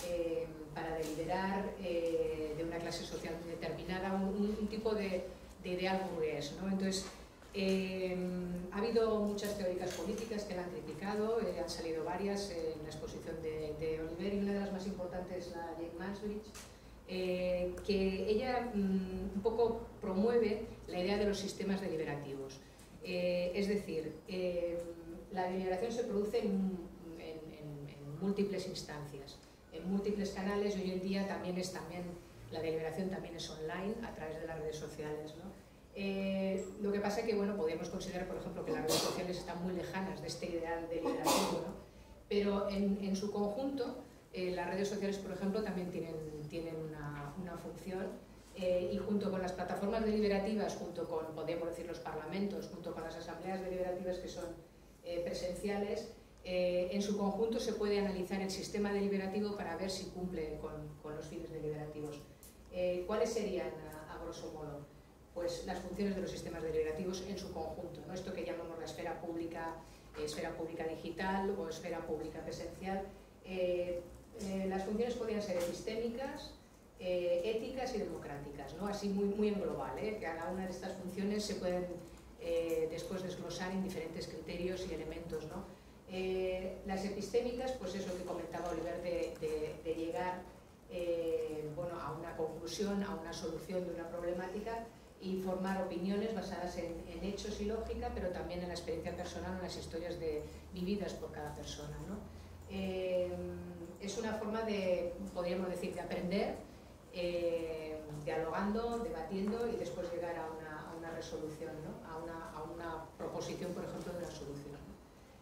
Speaker 5: deliberar, de una clase social determinada, un tipo de ideal burgués, ¿no? Entonces, ha habido muchas teóricas políticas que la han criticado, han salido varias en la exposición de Oliver, y una de las más importantes es la Jane Mansbridge, que ella un poco promueve la idea de los sistemas deliberativos. Es decir, la deliberación se produce en múltiples instancias, en múltiples canales, y hoy en día la deliberación también es online a través de las redes sociales, ¿no? Lo que pasa es que, bueno, podríamos considerar, por ejemplo, que las redes sociales están muy lejanas de este ideal deliberativo, ¿no? Pero en su conjunto, las redes sociales, por ejemplo, también tienen una función, y junto con las plataformas deliberativas, junto con, podríamos decir, los parlamentos, junto con las asambleas deliberativas que son presenciales, en su conjunto se puede analizar el sistema deliberativo para ver si cumple con los fines deliberativos. ¿Cuáles serían, a grosso modo? Pues las funciones de los sistemas deliberativos en su conjunto, ¿no? Esto que llamamos la esfera pública digital o esfera pública presencial. Las funciones podrían ser epistémicas, éticas y democráticas, ¿no? Así muy en global, que cada una de estas funciones se pueden después desglosar en diferentes criterios y elementos, ¿no? Las epistémicas, pues eso que comentaba Oliver, de llegar bueno, a una conclusión, a una solución de una problemática y formar opiniones basadas en hechos y lógica, pero también en la experiencia personal, en las historias vividas por cada persona, ¿no? Es una forma podríamos decir, de aprender, dialogando, debatiendo y después llegar a una resolución, ¿no? a una proposición, por ejemplo, de una solución,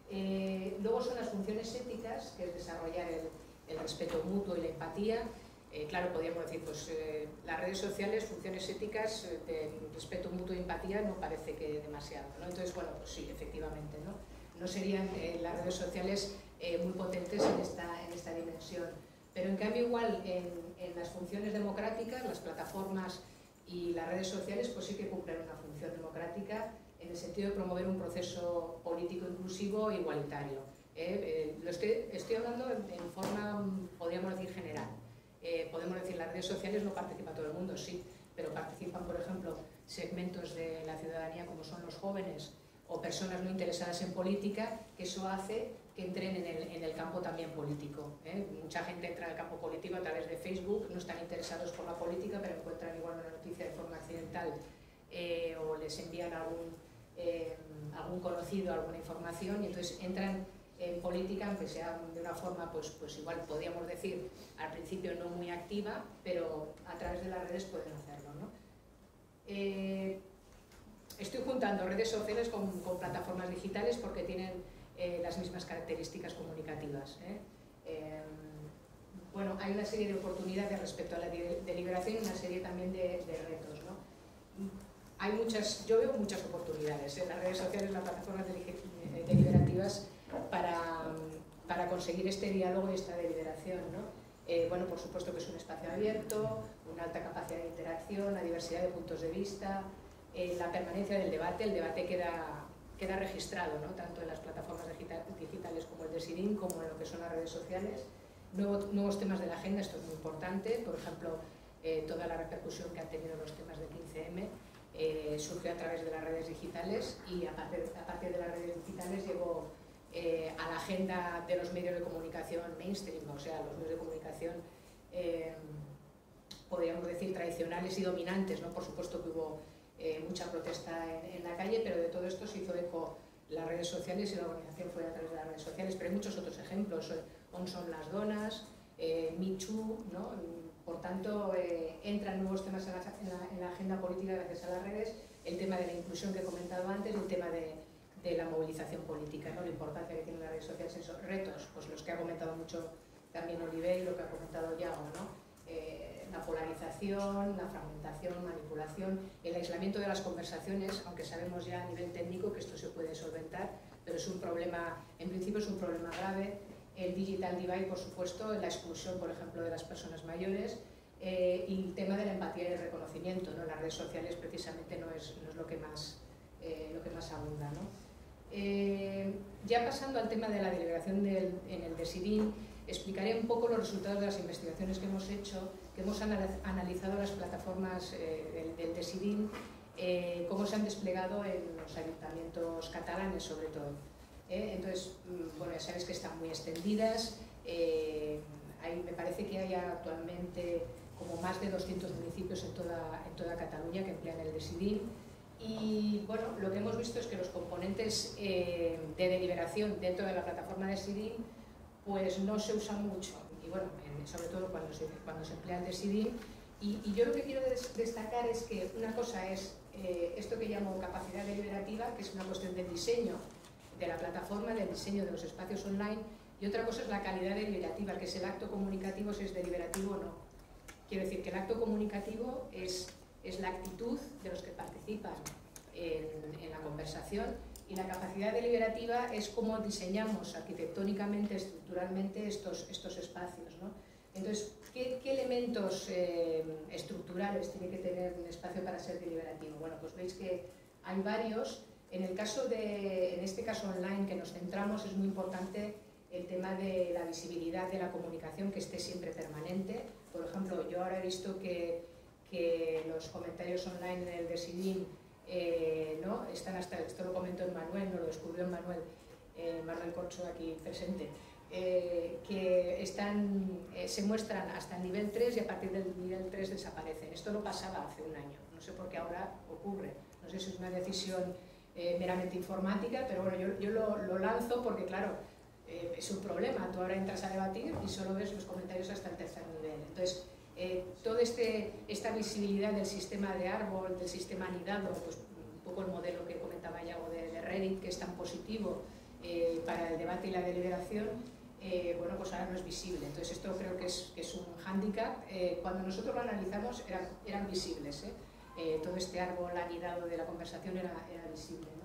Speaker 5: ¿no? Luego son las funciones éticas, que es desarrollar el respeto mutuo y la empatía, Claro, podríamos decir, pues las redes sociales, funciones éticas, de respeto mutuo y empatía, no parece que demasiado, ¿no? Entonces, bueno, pues sí, efectivamente, ¿no? No serían las redes sociales muy potentes en esta dimensión. Pero en cambio, igual, en las funciones democráticas, las plataformas y las redes sociales, pues sí que cumplen una función democrática en el sentido de promover un proceso político inclusivo e igualitario. Estoy hablando en forma, podríamos decir, general. Podemos decir, las redes sociales no participa todo el mundo, sí, pero participan, por ejemplo, segmentos de la ciudadanía como son los jóvenes o personas no interesadas en política, que eso hace que entren en el campo también político. Mucha gente entra en el campo político a través de Facebook, no están interesados por la política, pero encuentran igual una noticia de forma accidental o les envían algún conocido, alguna información, y entonces entran en política, aunque sea de una forma, pues igual podríamos decir, al principio no muy activa, pero a través de las redes pueden hacerlo, ¿no? Estoy juntando redes sociales con plataformas digitales porque tienen las mismas características comunicativas. Bueno, hay una serie de oportunidades respecto a la deliberación y una serie también de retos, ¿no? Yo veo muchas oportunidades en las redes sociales, las plataformas deliberativas para conseguir este diálogo y esta deliberación, ¿no? Bueno, por supuesto que es un espacio abierto, una alta capacidad de interacción, la diversidad de puntos de vista, la permanencia del debate. El debate queda registrado, ¿no? Tanto en las plataformas digitales como el Decidim, como en lo que son las redes sociales. Nuevos temas de la agenda, esto es muy importante, por ejemplo, toda la repercusión que han tenido los temas del 15M surgió a través de las redes digitales, y a partir de las redes digitales llegó a la agenda de los medios de comunicación mainstream, o sea, los medios de comunicación, podríamos decir, tradicionales y dominantes, ¿no? Por supuesto que hubo mucha protesta en la calle, pero de todo esto se hizo eco las redes sociales y la organización fue a través de las redes sociales. Pero hay muchos otros ejemplos, On son las donas, Me Too, ¿no? Por tanto, entran nuevos temas en la agenda política gracias a las redes, el tema de la inclusión que he comentado antes, el tema de la movilización política, ¿no? La importancia que tienen las redes sociales, esos retos, pues los que ha comentado mucho también Oliver y lo que ha comentado Yago, ¿no? La polarización, la fragmentación, manipulación, el aislamiento de las conversaciones, aunque sabemos ya a nivel técnico que esto se puede solventar, pero es un problema, en principio es un problema grave. El digital divide, por supuesto, la exclusión, por ejemplo, de las personas mayores, y el tema de la empatía y el reconocimiento, ¿no? Las redes sociales precisamente no es lo que más abunda, ¿no? Ya pasando al tema de la deliberación en el Decidim, explicaré un poco los resultados de las investigaciones que hemos hecho, que hemos analizado las plataformas del Decidim, cómo se han desplegado en los ayuntamientos catalanes, sobre todo. Entonces, bueno, ya sabéis que están muy extendidas. Me parece que hay actualmente como más de 200 municipios en toda Cataluña que emplean el Decidim. Y bueno, lo que hemos visto es que los componentes de deliberación dentro de la plataforma Decidim pues no se usan mucho, y bueno, sobre todo cuando se emplea el Decidim. Y yo lo que quiero destacar es que una cosa es esto que llamo capacidad deliberativa, que es una cuestión del diseño de la plataforma, del diseño de los espacios online, y otra cosa es la calidad deliberativa, que es el acto comunicativo, si es deliberativo o no. Quiero decir que el acto comunicativo es la actitud de los que participan en la conversación, y la capacidad deliberativa es cómo diseñamos arquitectónicamente, estructuralmente estos espacios, ¿no? Entonces, ¿qué elementos estructurales tiene que tener un espacio para ser deliberativo? Bueno, pues veis que hay varios. En este caso online que nos centramos, es muy importante el tema de la visibilidad de la comunicación, que esté siempre permanente. Por ejemplo, yo ahora he visto que los comentarios online en el Decidim, ¿no? Están hasta, esto lo comentó Manuel, no lo descubrió Manuel Corcho aquí presente, que se muestran hasta el nivel 3 y a partir del nivel 3 desaparecen. Esto no pasaba hace un año, no sé por qué ahora ocurre, no sé si es una decisión meramente informática, pero bueno, yo lo lanzo porque claro, es un problema. Tú ahora entras a debatir y solo ves los comentarios hasta el tercer nivel. Entonces, toda esta visibilidad del sistema de árbol, del sistema anidado, pues un poco el modelo que comentaba Yago de Reddit, que es tan positivo para el debate y la deliberación, bueno, pues ahora no es visible. Entonces esto creo que es un hándicap handicap, cuando nosotros lo analizamos eran visibles, todo este árbol anidado de la conversación era visible, ¿no?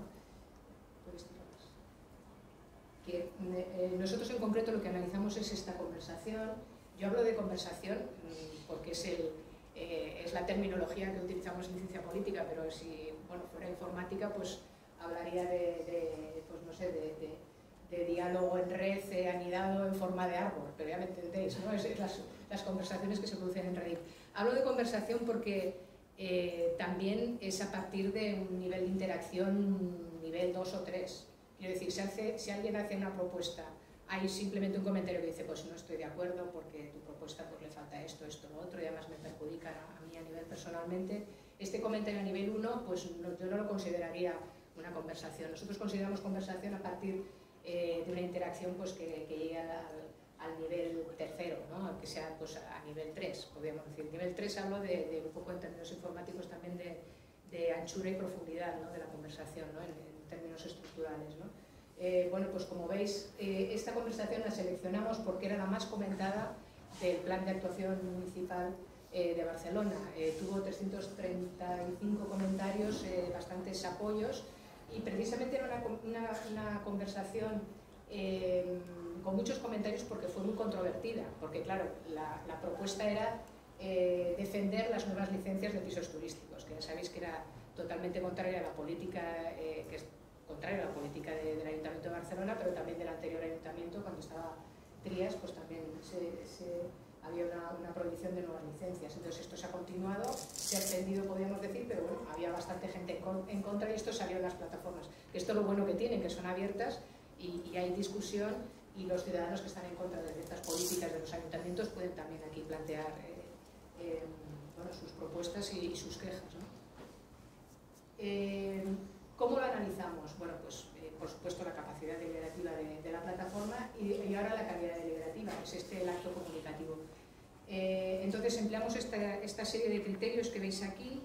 Speaker 5: Nosotros en concreto lo que analizamos es esta conversación. Yo hablo de conversación porque es la terminología que utilizamos en ciencia política, pero si fuera informática, pues hablaría pues no sé, de diálogo en red anidado en forma de árbol, pero ya me entendéis, ¿no? Es las conversaciones que se producen en Reddit. Hablo de conversación porque también es a partir de un nivel de interacción nivel 2 o 3. Quiero decir, si alguien hace una propuesta, hay simplemente un comentario que dice, pues no estoy de acuerdo porque tu propuesta pues le falta esto, lo otro, y además me perjudica a mí a nivel personalmente. Este comentario a nivel 1, pues yo no lo consideraría una conversación. Nosotros consideramos conversación a partir de una interacción pues, que llegue al nivel tercero, ¿no? Que sea pues, a nivel 3, podríamos decir. Nivel 3 hablo de un poco en términos informáticos también de anchura y profundidad, ¿no? De la conversación, ¿no? En términos estructurales, ¿no? Bueno, pues como veis, esta conversación la seleccionamos porque era la más comentada del Plan de Actuación Municipal de Barcelona. Tuvo 335 comentarios, bastantes apoyos, y precisamente era una conversación con muchos comentarios porque fue muy controvertida, porque claro, la propuesta era defender las nuevas licencias de pisos turísticos, que ya sabéis que era totalmente contraria a la política, que es contraria a la política del Ayuntamiento de Barcelona, pero también del anterior Ayuntamiento, cuando estaba Trías, pues también había una prohibición de nuevas licencias. Entonces esto se ha continuado, se ha extendido, podríamos decir, pero bueno, había bastante gente en contra y esto salió en las plataformas. Esto es lo bueno que tienen, que son abiertas y hay discusión, y los ciudadanos que están en contra de ciertas políticas de los ayuntamientos pueden también aquí plantear sus propuestas y sus quejas, ¿no? ¿Cómo lo analizamos? Bueno, pues por supuesto la capacidad deliberativa de la plataforma y ahora la calidad deliberativa, es el acto comunicativo. Entonces empleamos esta serie de criterios que veis aquí.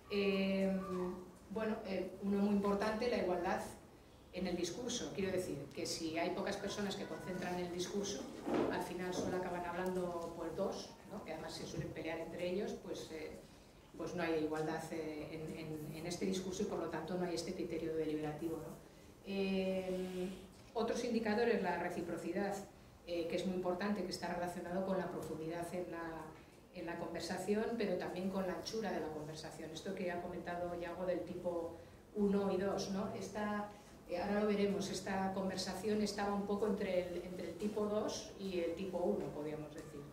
Speaker 5: Uno muy importante, la igualdad en el discurso. Quiero decir que si hay pocas personas que concentran el discurso, al final solo acaban hablando pues dos, ¿no? Que además se suelen pelear entre ellos, pues no hay igualdad en este discurso y por lo tanto no hay este criterio deliberativo, ¿no? Otros indicadores, la reciprocidad, que es muy importante, que está relacionado con la profundidad en la conversación, pero también con la anchura de la conversación. Esto que ha comentado Yago del tipo 1 y 2, ¿no? Ahora lo veremos, esta conversación estaba un poco entre el tipo 2 y el tipo 1, podríamos decir.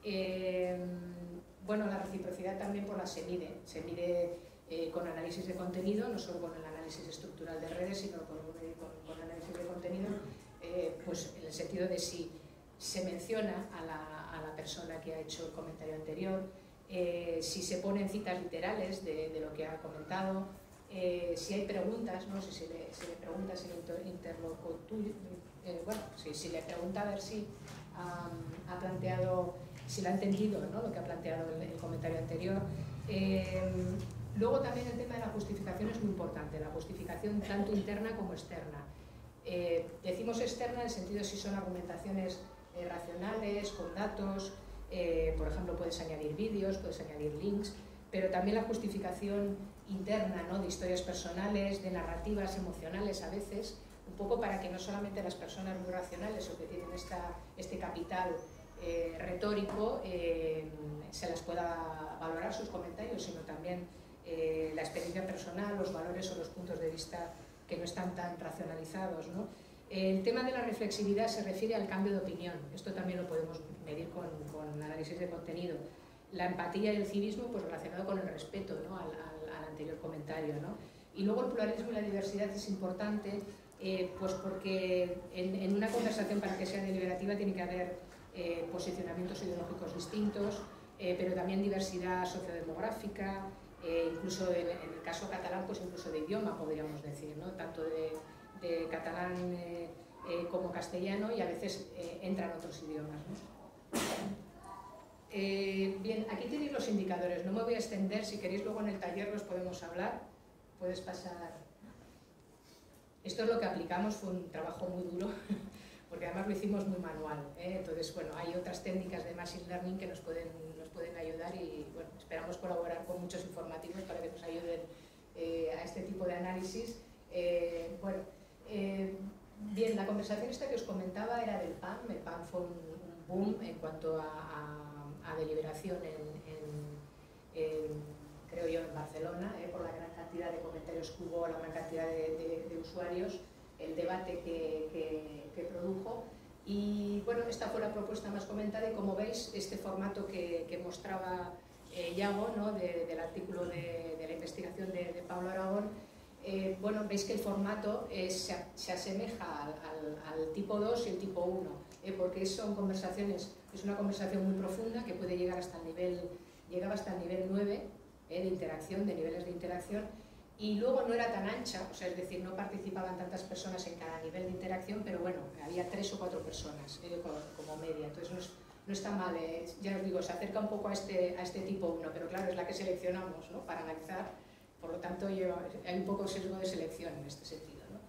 Speaker 5: La reciprocidad también se mide con análisis de contenido, no solo con el análisis estructural de redes, sino con análisis de contenido, pues en el sentido de si se menciona a la persona que ha hecho el comentario anterior, si se ponen citas literales de lo que ha comentado, si hay preguntas, ¿no? Si le pregunta si el interlocutor, si le pregunta a ver si ha planteado, si lo ha entendido, ¿no? Lo que ha planteado el comentario anterior. Luego también el tema de la justificación es muy importante, la justificación tanto interna como externa. Decimos externa en el sentido de si son argumentaciones racionales, con datos, por ejemplo puedes añadir vídeos, puedes añadir links, pero también la justificación interna, ¿no? De historias personales, de narrativas emocionales a veces, un poco para que no solamente las personas muy racionales o que tienen este capital retórico se las pueda valorar sus comentarios, sino también la experiencia personal, los valores o los puntos de vista que no están tan racionalizados, ¿no? El tema de la reflexividad se refiere al cambio de opinión. Esto también lo podemos medir con análisis de contenido. La empatía y el civismo, pues relacionado con el respeto, ¿no? al anterior comentario, ¿no? Y luego el pluralismo y la diversidad es importante, pues porque en una conversación, para que sea deliberativa, tiene que haber posicionamientos ideológicos distintos, pero también diversidad sociodemográfica, incluso en el caso catalán, pues incluso de idioma, podríamos decir, ¿no? Tanto de catalán como castellano, y a veces entran otros idiomas, ¿no? Bien, aquí tenéis los indicadores, no me voy a extender, si queréis luego en el taller los podemos hablar, puedes pasar. Esto es lo que aplicamos, fue un trabajo muy duro, porque además lo hicimos muy manual, ¿eh? Entonces, bueno, hay otras técnicas de Machine Learning que nos pueden escuchar y bueno, esperamos colaborar con muchos informativos para que nos ayuden a este tipo de análisis. Bien, la conversación esta que os comentaba era del PAN. El PAN fue un boom en cuanto a deliberación creo yo, en Barcelona, por la gran cantidad de comentarios que hubo, la gran cantidad de usuarios, el debate que produjo. Y bueno, esta fue la propuesta más comentada y como veis, este formato que mostraba Yago, ¿no? del artículo de la investigación de Pablo Aragón, bueno, veis que el formato se asemeja al tipo 2 y el tipo 1, porque son conversaciones, es una conversación muy profunda que puede llegar hasta el nivel, llegaba hasta el nivel 9 de interacción, de niveles de interacción, y luego no era tan ancha, o sea, es decir, no participaban tantas personas en cada nivel de interacción, pero bueno, había 3 o 4 personas como media, entonces no está mal, ya os digo, se acerca un poco a este tipo 1, pero claro, es la que seleccionamos, ¿no? Para analizar, por lo tanto hay un poco sesgo de selección en este sentido, ¿no?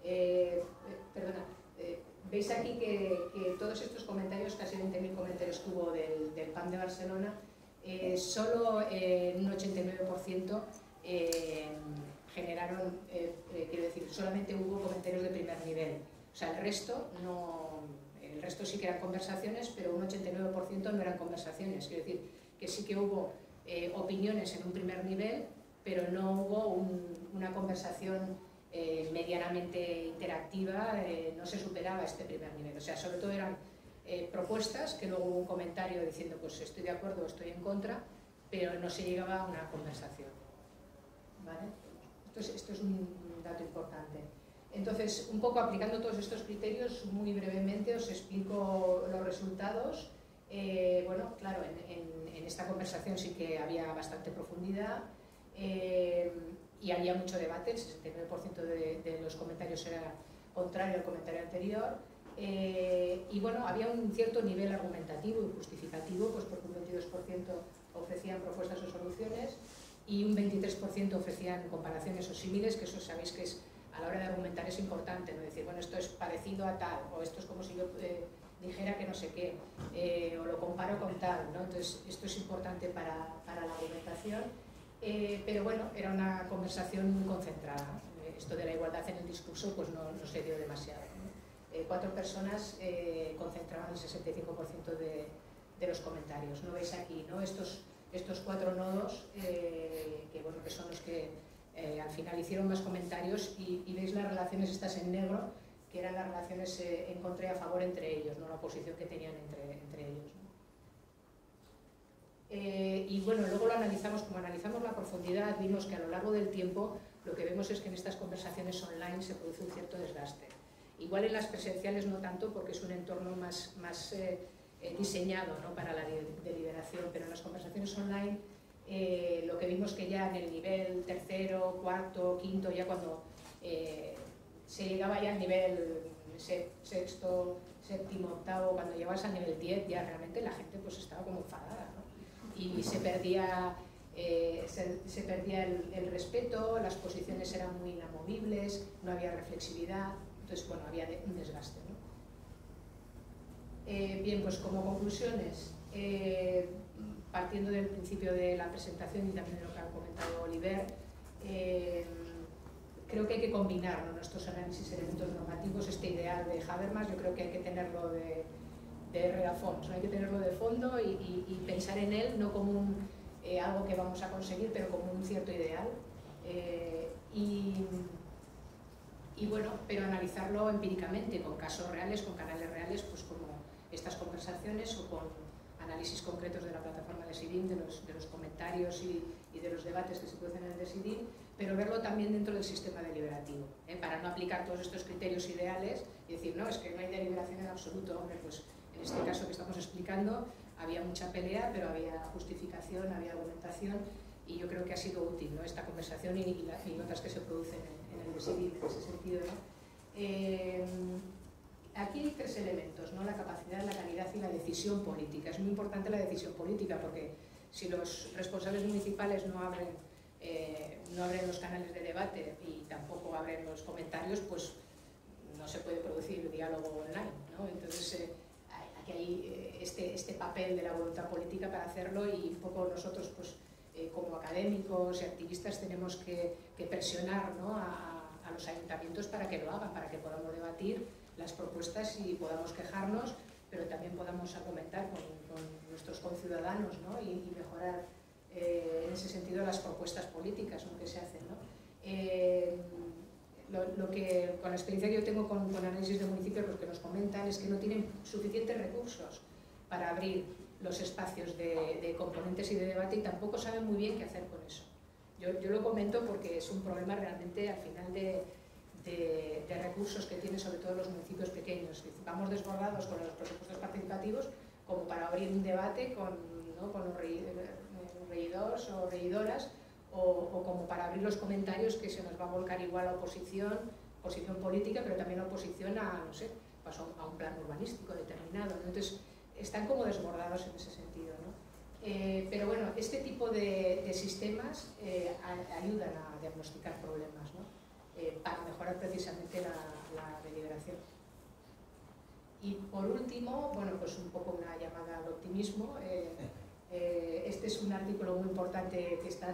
Speaker 5: Veis aquí que todos estos comentarios, casi 20.000 comentarios que hubo del PAN de Barcelona, solo un 89% generaron, quiero decir, solamente hubo comentarios de primer nivel, o sea, el resto sí que eran conversaciones, pero un 89% no eran conversaciones, quiero decir que sí que hubo opiniones en un primer nivel, pero no hubo una conversación medianamente interactiva, no se superaba este primer nivel, o sea, sobre todo eran propuestas, que luego hubo un comentario diciendo pues estoy de acuerdo o estoy en contra, pero no se llegaba a una conversación, ¿vale? Esto es un dato importante. Entonces, un poco aplicando todos estos criterios, muy brevemente os explico los resultados. Bueno, claro, en esta conversación sí que había bastante profundidad y había mucho debate, el 69% de los comentarios era contrario al comentario anterior. Y bueno, había un cierto nivel argumentativo y justificativo, pues porque un 22% ofrecían propuestas o soluciones y un 23% ofrecían comparaciones o símiles, que eso sabéis que es, a la hora de argumentar es importante, ¿no? Decir, bueno, esto es parecido a tal, o esto es como si yo dijera que no sé qué, o lo comparo con tal, ¿no? Entonces esto es importante para la argumentación, pero bueno, era una conversación muy concentrada. Esto de la igualdad en el discurso pues no se dio demasiado, ¿no? 4 personas concentraban el 65% de los comentarios. ¿No veis aquí, ¿no? Estos 4 nodos que, bueno, que son los que al final hicieron más comentarios y veis las relaciones estas en negro, que eran las relaciones en contra y a favor entre ellos, ¿no? La oposición que tenían entre ellos, ¿no? Y bueno, luego lo analizamos, como analizamos la profundidad, vimos que a lo largo del tiempo lo que vemos es que en estas conversaciones online se produce un cierto desgaste. Igual en las presenciales no tanto, porque es un entorno más diseñado, ¿no? Para la deliberación, pero en las conversaciones online lo que vimos que ya en el nivel tercero, cuarto, quinto, ya cuando se llegaba ya al nivel sexto, séptimo, octavo, cuando llegabas al nivel 10 ya realmente la gente pues estaba como enfadada, ¿no? Y se perdía el respeto, las posiciones eran muy inamovibles, no había reflexividad, entonces bueno, había un desgaste, ¿no? Bien, pues como conclusiones, partiendo del principio de la presentación y también de lo que ha comentado Oliver, creo que hay que combinar, ¿no? Nuestros análisis elementos normativos, este ideal de Habermas, yo creo que hay que tenerlo de rerafons, ¿no? Hay que tenerlo de fondo y pensar en él no como algo que vamos a conseguir, pero como un cierto ideal. Y bueno, pero analizarlo empíricamente, con casos reales, con canales reales, pues como estas conversaciones o con análisis concretos de la plataforma Decidim, de los comentarios y de los debates que se producen en el Decidim, pero verlo también dentro del sistema deliberativo, para no aplicar todos estos criterios ideales y decir, no, es que no hay deliberación en absoluto, hombre, pues en este caso que estamos explicando había mucha pelea, pero había justificación, había argumentación y yo creo que ha sido útil, ¿no? Esta conversación y otras que se producen en el Decidim en ese sentido, ¿no? Aquí hay 3 elementos, ¿no? La capacidad, la calidad y la decisión política. Es muy importante la decisión política porque si los responsables municipales no abren los canales de debate y tampoco abren los comentarios, pues no se puede producir diálogo online, ¿no? Entonces aquí aquí hay este papel de la voluntad política para hacerlo, y un poco nosotros, pues, como académicos y activistas, tenemos que presionar, ¿no?, a los ayuntamientos para que lo hagan, para que podamos debatir las propuestas y podamos quejarnos, pero también podamos argumentar con nuestros conciudadanos, ¿no?, y mejorar en ese sentido las propuestas políticas, ¿no?, que se hacen, ¿no? Lo que, con la experiencia que yo tengo con análisis de municipios, lo que nos comentan es que no tienen suficientes recursos para abrir los espacios de componentes y de debate, y tampoco saben muy bien qué hacer con eso. Yo lo comento porque es un problema realmente al final de recursos que tienen sobre todo los municipios pequeños. Vamos desbordados con los presupuestos participativos como para abrir un debate con los regidores o regidoras, o como para abrir los comentarios, que se nos va a volcar igual a oposición política, pero también oposición a, no sé, pues a un plan urbanístico determinado, ¿no? Entonces, están como desbordados en ese sentido, ¿no? Pero bueno, este tipo de sistemas ayudan a diagnosticar problemas, ¿no? Para mejorar precisamente la deliberación. Y por último, bueno, pues un poco una llamada al optimismo. Este es un artículo muy importante que están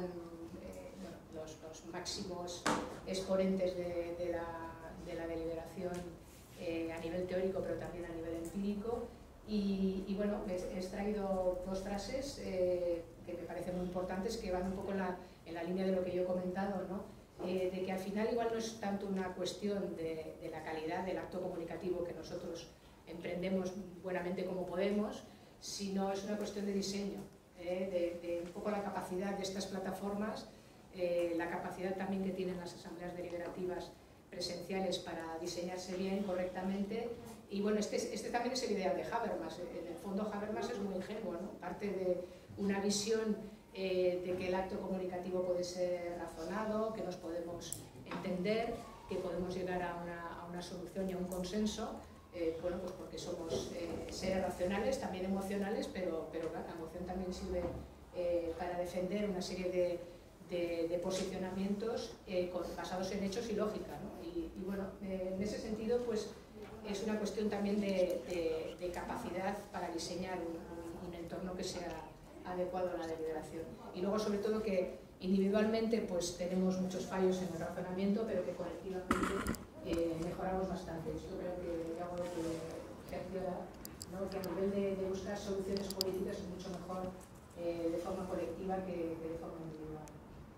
Speaker 5: los máximos exponentes de la deliberación a nivel teórico, pero también a nivel empírico. Y bueno, he extraído dos frases que me parecen muy importantes, que van un poco en la línea de lo que yo he comentado, ¿no? De que al final igual no es tanto una cuestión de la calidad del acto comunicativo que nosotros emprendemos buenamente como podemos, sino es una cuestión de diseño, de un poco la capacidad de estas plataformas, la capacidad también que tienen las asambleas deliberativas presenciales para diseñarse bien, correctamente. Y bueno, este también es el ideal de Habermas. En el fondo Habermas es muy ingenuo, ¿no? Parte de una visión de que el acto comunicativo puede ser razonado, que nos podemos entender, que podemos llegar a una solución y a un consenso, bueno, pues porque somos seres racionales, también emocionales, pero la emoción también sirve para defender una serie de posicionamientos basados en hechos y lógica, ¿no? Y bueno, en ese sentido, pues es una cuestión también de capacidad para diseñar un entorno que sea adecuado a la deliberación. Y luego, sobre todo, que individualmente pues tenemos muchos fallos en el razonamiento, pero que colectivamente mejoramos bastante. Esto creo que hago lo que acciona, ¿no? Que a nivel de buscar soluciones políticas es mucho mejor de forma colectiva que de forma individual.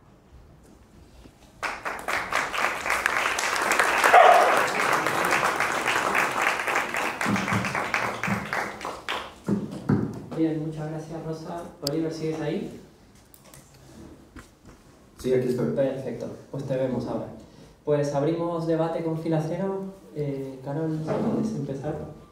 Speaker 1: Bien, muchas gracias, Rosa. Oliver, ¿sigues ahí?
Speaker 2: Sí, aquí estoy.
Speaker 1: Perfecto, pues te vemos ahora. Pues abrimos debate con fila cero. Carol, ¿quieres empezar?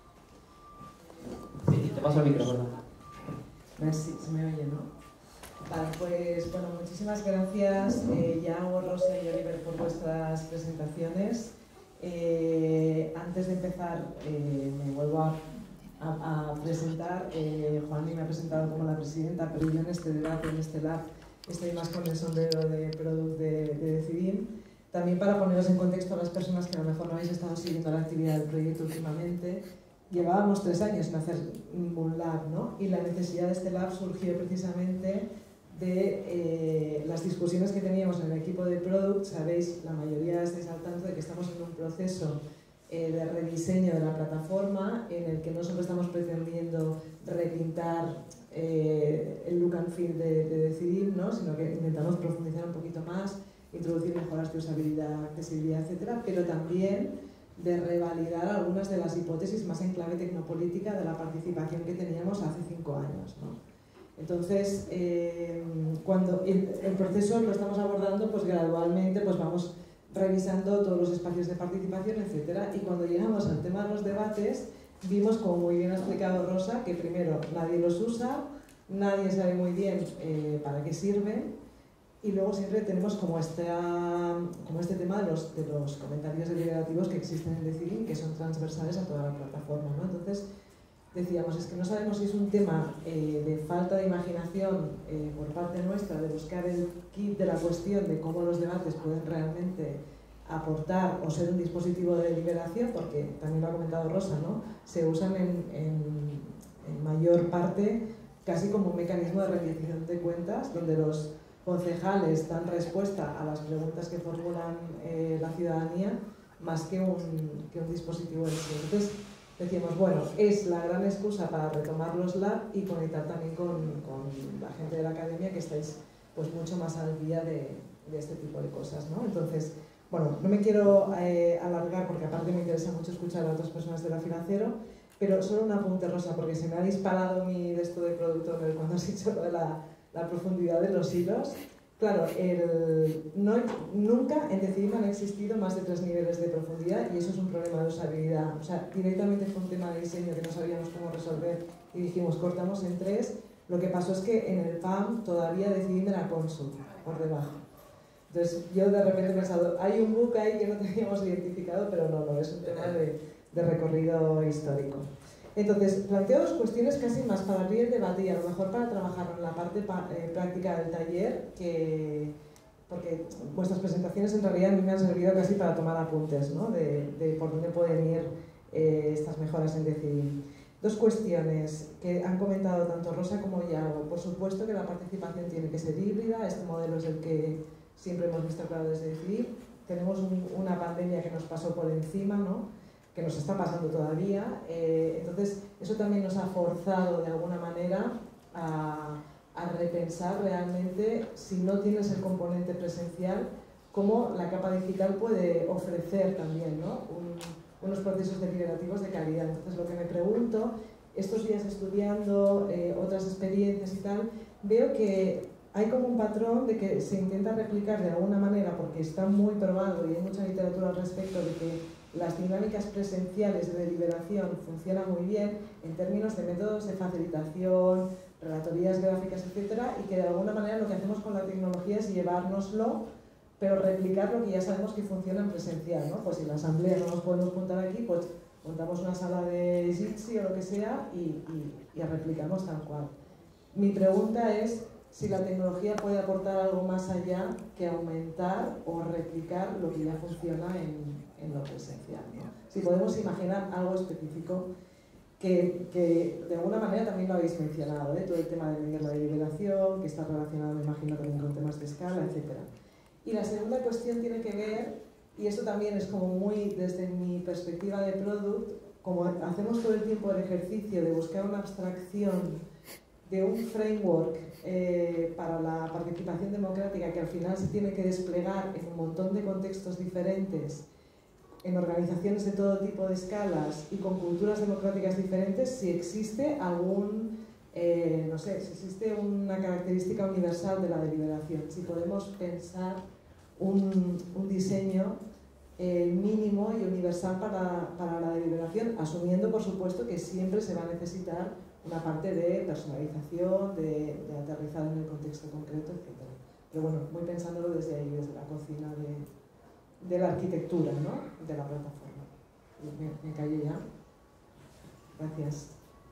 Speaker 1: Sí, te paso el micrófono.
Speaker 6: Merci, se me oye, ¿no? Vale, pues bueno, muchísimas gracias, Yago, Rosa y Oliver, por vuestras presentaciones. Antes de empezar, me vuelvo a presentar. Juanmi me ha presentado como la presidenta, pero yo en este debate, en este lab, estoy más con el sombrero de Product de Decidim. También para poneros en contexto a las personas que a lo mejor no habéis estado siguiendo la actividad del proyecto últimamente, llevábamos 3 años en hacer ningún lab, ¿no? Y la necesidad de este lab surgió precisamente de las discusiones que teníamos en el equipo de Product. Sabéis, la mayoría estáis al tanto de que estamos en un proceso de rediseño de la plataforma, en el que no solo estamos pretendiendo repintar el look and feel de Decidim, ¿no? Sino que intentamos profundizar un poquito más, introducir mejoras de usabilidad, accesibilidad, etcétera, pero también de revalidar algunas de las hipótesis más en clave tecnopolítica de la participación que teníamos hace 5 años, ¿no? Entonces, cuando el proceso lo estamos abordando, pues gradualmente pues vamos revisando todos los espacios de participación, etcétera, y cuando llegamos al tema de los debates, vimos, como muy bien ha explicado Rosa, que primero nadie los usa, nadie sabe muy bien para qué sirven, y luego siempre tenemos como este tema de los comentarios deliberativos que existen en Decidim, que son transversales a toda la plataforma, ¿no? Entonces decíamos, es que no sabemos si es un tema de falta de imaginación por parte nuestra, de buscar el kit de la cuestión de cómo los debates pueden realmente aportar o ser un dispositivo de deliberación, porque también lo ha comentado Rosa, ¿no? Se usan en mayor parte casi como un mecanismo de rendición de cuentas, donde los concejales dan respuesta a las preguntas que formulan la ciudadanía, más que un dispositivo en sí. Entonces decíamos, bueno, es la gran excusa para retomar los lab y conectar también con la gente de la academia, que estáis pues mucho más al día de este tipo de cosas, ¿no? Entonces, bueno, no me quiero alargar porque aparte me interesa mucho escuchar a otras personas de la Finacero, pero solo un apunte, Rosa, porque se me ha disparado mi de esto de producto cuando has dicho lo de la profundidad de los hilos. Claro, nunca en Decidim han existido más de 3 niveles de profundidad y eso es un problema de usabilidad. O sea, directamente fue un tema de diseño que no sabíamos cómo resolver y dijimos, cortamos en 3. Lo que pasó es que en el PAM todavía Decidim era Consult, por debajo. Entonces yo de repente he pensado, hay un bug ahí que no teníamos identificado, pero no, es un tema de recorrido histórico. Entonces, planteo 2 cuestiones casi más para abrir el debate y a lo mejor para trabajar en la parte práctica del taller, porque vuestras presentaciones en realidad a mí me han servido casi para tomar apuntes, ¿no? de por dónde pueden ir estas mejoras en Decidim. 2 cuestiones que han comentado tanto Rosa como Iago. Por supuesto que la participación tiene que ser híbrida, este modelo es el que siempre hemos visto claro desde Decidim. Tenemos una pandemia que nos pasó por encima, ¿no? Que nos está pasando todavía, entonces eso también nos ha forzado de alguna manera a repensar realmente, si no tienes el componente presencial, cómo la capa digital puede ofrecer también, ¿no? unos procesos deliberativos de calidad. Entonces lo que me pregunto, estos días estudiando otras experiencias y tal, veo que hay como un patrón de que se intenta replicar de alguna manera, porque está muy probado y hay mucha literatura al respecto de que las dinámicas presenciales de deliberación funcionan muy bien en términos de métodos de facilitación, relatorías gráficas, etcétera, y que de alguna manera lo que hacemos con la tecnología es llevárnoslo, pero replicar lo que ya sabemos que funciona en presencial, ¿no? Pues si en la asamblea no nos podemos juntar aquí, pues montamos una sala de Jitsi o lo que sea y replicamos tal cual. Mi pregunta es si la tecnología puede aportar algo más allá que aumentar o replicar lo que ya funciona en lo presencial, ¿no? Si podemos imaginar algo específico que de alguna manera también lo habéis mencionado, todo el tema de medir la deliberación, que está relacionado, me imagino, también con temas de escala, etc. Y la segunda cuestión tiene que ver, y esto también es como muy desde mi perspectiva de product, como hacemos todo el tiempo el ejercicio de buscar una abstracción de un framework para la participación democrática que al final se tiene que desplegar en un montón de contextos diferentes, en organizaciones de todo tipo de escalas y con culturas democráticas diferentes, si existe algún, no sé, si existe una característica universal de la deliberación, si podemos pensar un diseño mínimo y universal para la deliberación, asumiendo por supuesto que siempre se va a necesitar una parte de personalización, de aterrizar en el contexto concreto, etc. Pero bueno, voy pensándolo desde ahí, desde la cocina de la arquitectura, ¿no? De la plataforma. Me callé ya. Gracias.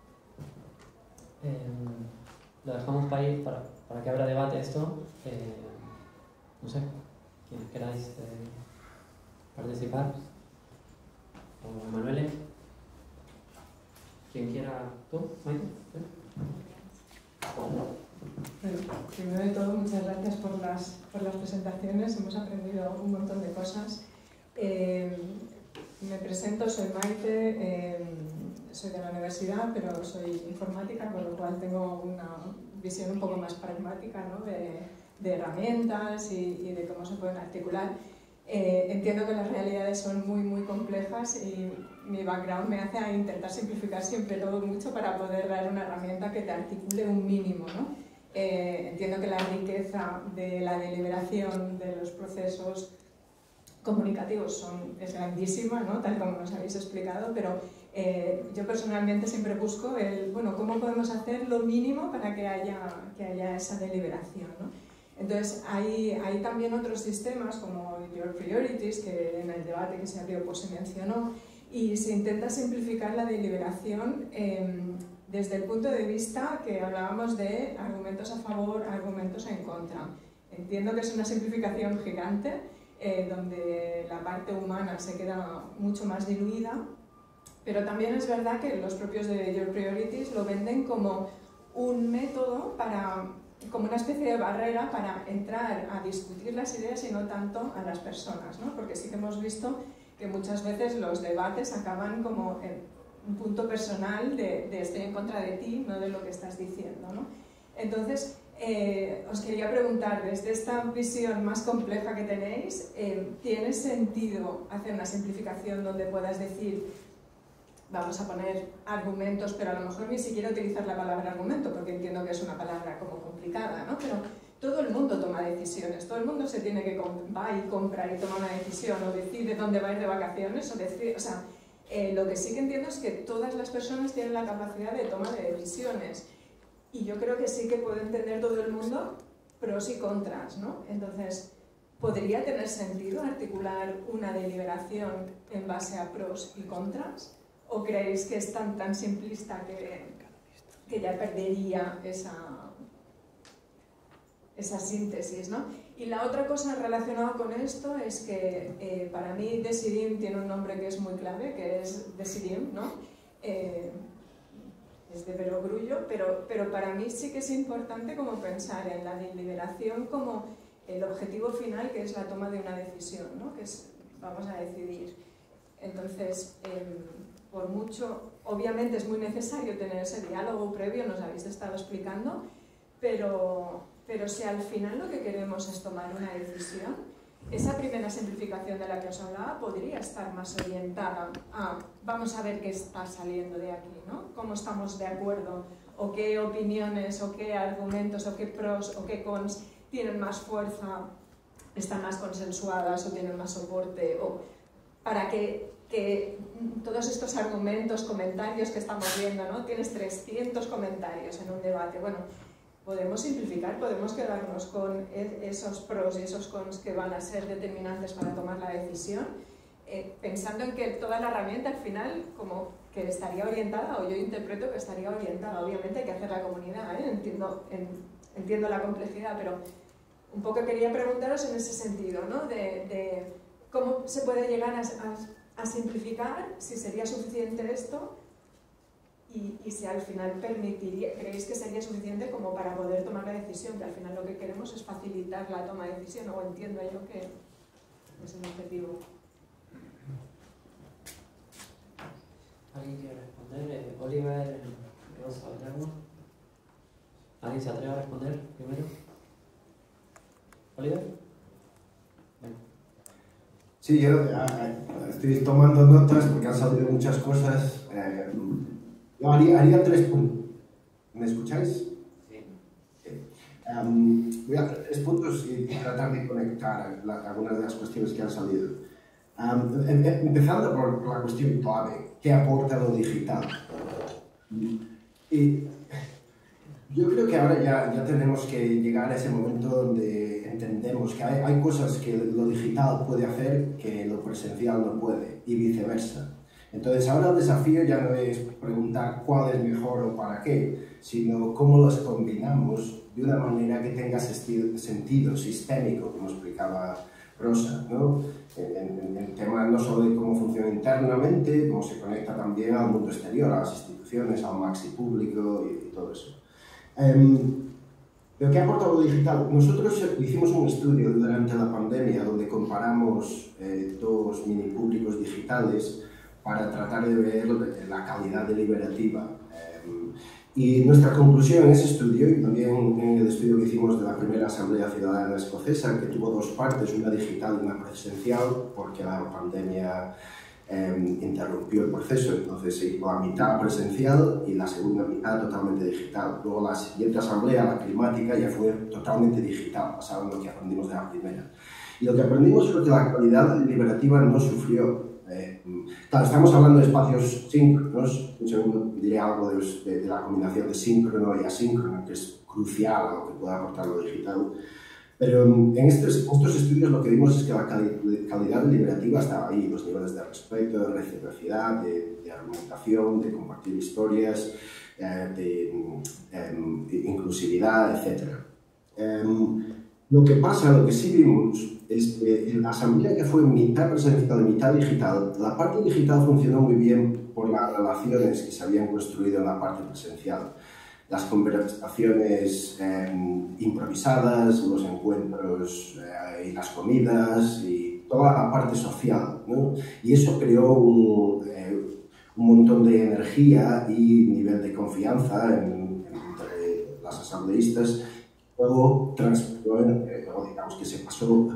Speaker 1: Lo dejamos para ir, para que abra debate esto. No sé, quienes queráis participar. O Manuel. Quien quiera, ¿tú, Maite?
Speaker 7: Bueno, primero de todo, muchas gracias por las presentaciones, hemos aprendido un montón de cosas. Me presento, soy Maite, soy de la universidad, pero soy informática, con lo cual tengo una visión un poco más pragmática, ¿no? de herramientas y de cómo se pueden articular. Entiendo que las realidades son muy complejas y mi background me hace a intentar simplificar siempre todo mucho para poder dar una herramienta que te articule un mínimo, ¿no? Entiendo que la riqueza de la deliberación de los procesos comunicativos es grandísima, ¿no? Tal como nos habéis explicado, pero yo personalmente siempre busco cómo podemos hacer lo mínimo para que haya esa deliberación, ¿no? Entonces, hay también otros sistemas como Your Priorities, que en el debate que se abrió pues, se mencionó, y se intenta simplificar la deliberación desde el punto de vista que hablábamos de argumentos a favor, argumentos en contra. Entiendo que es una simplificación gigante, donde la parte humana se queda mucho más diluida, Pero también es verdad que los propios de Your Priorities lo venden como un método como una especie de barrera para entrar a discutir las ideas y no tanto a las personas, ¿no? Porque sí que hemos visto que muchas veces los debates acaban como en un punto personal de estoy en contra de ti, no de lo que estás diciendo, ¿no? Entonces, os quería preguntar, desde esta visión más compleja que tenéis, ¿tiene sentido hacer una simplificación donde puedas decir, vamos a poner argumentos, pero a lo mejor ni siquiera utilizar la palabra argumento, porque entiendo que es una palabra como complicada, ¿no? Pero todo el mundo toma decisiones, todo el mundo se tiene que va y compra y toma una decisión, o decide dónde va a ir de vacaciones, o decide, o sea, lo que sí que entiendo es que todas las personas tienen la capacidad de toma de decisiones, y yo creo que sí que puede entender todo el mundo pros y contras, ¿no? Entonces, ¿podría tener sentido articular una deliberación en base a pros y contras? ¿O creéis que es tan simplista que ya perdería esa síntesis, ¿no? Y la otra cosa relacionada con esto es que para mí Decidim tiene un nombre que es muy clave, que es Decidim, ¿no? Es de perogrullo, pero para mí sí que es importante como pensar en la deliberación como el objetivo final, que es la toma de una decisión, ¿no? Que es, vamos a decidir. Entonces, por mucho, obviamente es muy necesario tener ese diálogo previo, nos habéis estado explicando, pero si al final lo que queremos es tomar una decisión, esa primera simplificación de la que os hablaba podría estar más orientada a vamos a ver qué está saliendo de aquí, ¿no? Cómo estamos de acuerdo, o qué opiniones, o qué argumentos, o qué pros, o qué cons tienen más fuerza, están más consensuadas o tienen más soporte, o para que todos estos argumentos, comentarios que estamos viendo, ¿no? Tienes 300 comentarios en un debate. Bueno, podemos simplificar, podemos quedarnos con esos pros y esos cons que van a ser determinantes para tomar la decisión, pensando en que toda la herramienta al final como que estaría orientada, o yo interpreto que estaría orientada. Obviamente hay que hacer la comunidad, ¿eh? Entiendo la complejidad, pero un poco quería preguntaros en ese sentido, ¿no? De cómo se puede llegar a simplificar, si sería suficiente esto y si al final creéis que sería suficiente como para poder tomar la decisión, que al final lo que queremos es facilitar la toma de decisión, o entiendo yo que es el objetivo.
Speaker 1: ¿Alguien quiere responder? Oliver, Rosa, Guillermo. ¿Alguien se atreve a responder primero? ¿Oliver? Bueno.
Speaker 2: Sí, yo estoy tomando notas porque han salido muchas cosas. Yo haría 3 puntos. ¿Me escucháis? Sí. Voy a hacer 3 puntos y tratar de conectar algunas de las cuestiones que han salido. Empezando por la cuestión clave, ¿qué aporta lo digital? Y yo creo que ahora ya tenemos que llegar a ese momento donde entendemos que hay cosas que lo digital puede hacer que lo presencial no puede, y viceversa. Entonces ahora el desafío ya no es preguntar cuál es mejor o para qué, sino cómo los combinamos de una manera que tenga sentido sistémico, como explicaba Rosa, ¿no? En temas no solo de cómo funciona internamente, cómo se conecta también al mundo exterior, a las instituciones, al maxi público y todo eso. ¿Pero qué aporta lo digital? Nosotros hicimos un estudio durante la pandemia donde comparamos 2 mini públicos digitales para tratar de ver la calidad deliberativa. Y nuestra conclusión en ese estudio, y también en el estudio que hicimos de la primera Asamblea Ciudadana Escocesa, que tuvo 2 partes, una digital y una presencial, porque la pandemia interrumpió el proceso, entonces se hizo la mitad presencial y la segunda mitad totalmente digital. Luego la siguiente asamblea, la climática, ya fue totalmente digital, basado en lo que aprendimos de la primera. Y lo que aprendimos fue que la calidad deliberativa no sufrió. Claro, estamos hablando de espacios síncronos, un segundo diré algo de la combinación de síncrono y asíncrono, que es crucial a lo que puede aportar lo digital. Pero en estos estudios lo que vimos es que la calidad deliberativa estaba ahí, los niveles de respeto, de reciprocidad, de argumentación, de compartir historias, de inclusividad, etc. Lo que pasa, lo que sí vimos, es que en la asamblea que fue mitad presencial y mitad digital, la parte digital funcionó muy bien por las relaciones que se habían construido en la parte presencial. Las conversaciones improvisadas, los encuentros y las comidas y toda la parte social, ¿no? Y eso creó un montón de energía y nivel de confianza entre las asambleístas. Luego transformó, luego digamos que se pasó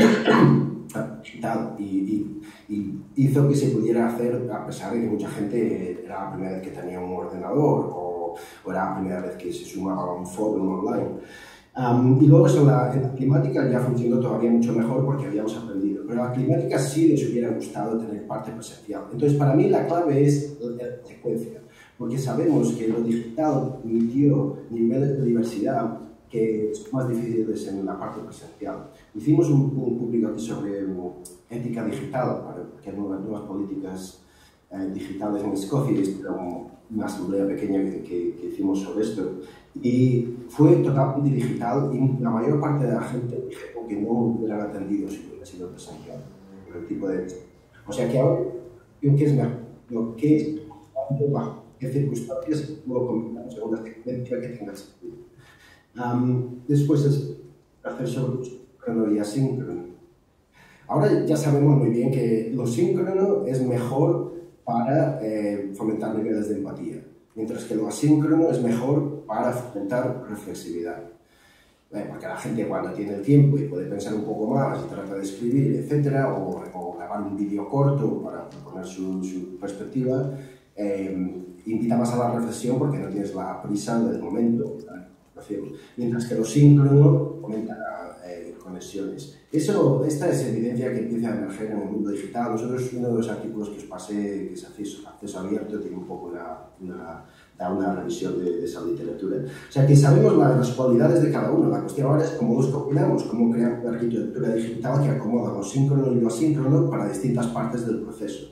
Speaker 2: a digital y hizo que se pudiera hacer, a pesar de que mucha gente era la primera vez que tenía un ordenador o era la primera vez que se sumaba a un foro online. Y luego eso, en la climática ya funcionó todavía mucho mejor porque habíamos aprendido, pero a la climática sí les hubiera gustado tener parte presencial. Entonces, para mí la clave es la secuencia, porque sabemos que lo digital permitió niveles de diversidad que son más difíciles en la parte presencial. Hicimos un público aquí sobre ética digital, para nuevas políticas digitales en Escocia, una asamblea pequeña que hicimos sobre esto, y fue totalmente digital y la mayor parte de la gente dijo que no hubieran atendido si hubiera sido presencial. Por el tipo de... O sea que ahora, creo que es mejor, lo que es bajo qué circunstancias puedo comentar según la secuencia que tenga sentido. Después es hacer sobre síncrono y asíncrono. Ahora ya sabemos muy bien que lo síncrono es mejor para fomentar niveles de empatía, mientras que lo asíncrono es mejor para fomentar reflexividad. Porque la gente cuando tiene el tiempo y puede pensar un poco más y trata de escribir, etc., o grabar un vídeo corto para poner su perspectiva, invita más a la reflexión porque no tienes la prisa del momento. Mientras que lo síncrono fomenta conexiones. Esta es evidencia que empieza a emerger en el mundo digital. Nosotros, uno de los artículos que os pasé, que es acceso abierto, tiene un poco da una revisión de esa literatura. O sea que sabemos las cualidades de cada uno. La cuestión ahora es cómo los combinamos, cómo crear una arquitectura digital que acomoda lo síncrono y lo asíncrono para distintas partes del proceso.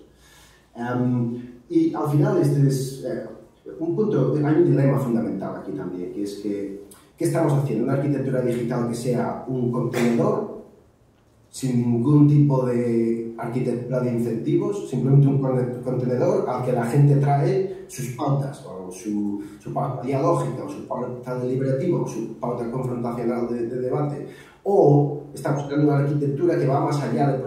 Speaker 2: Y al final este es un punto, hay un dilema fundamental aquí también, que es que ¿qué estamos haciendo? ¿Una arquitectura digital que sea un contenedor sin ningún tipo de arquitectura de incentivos, simplemente un contenedor al que la gente trae sus pautas, o su pauta dialógica, o su pauta deliberativa, o su pauta confrontacional de debate? ¿O estamos creando una arquitectura que va más allá de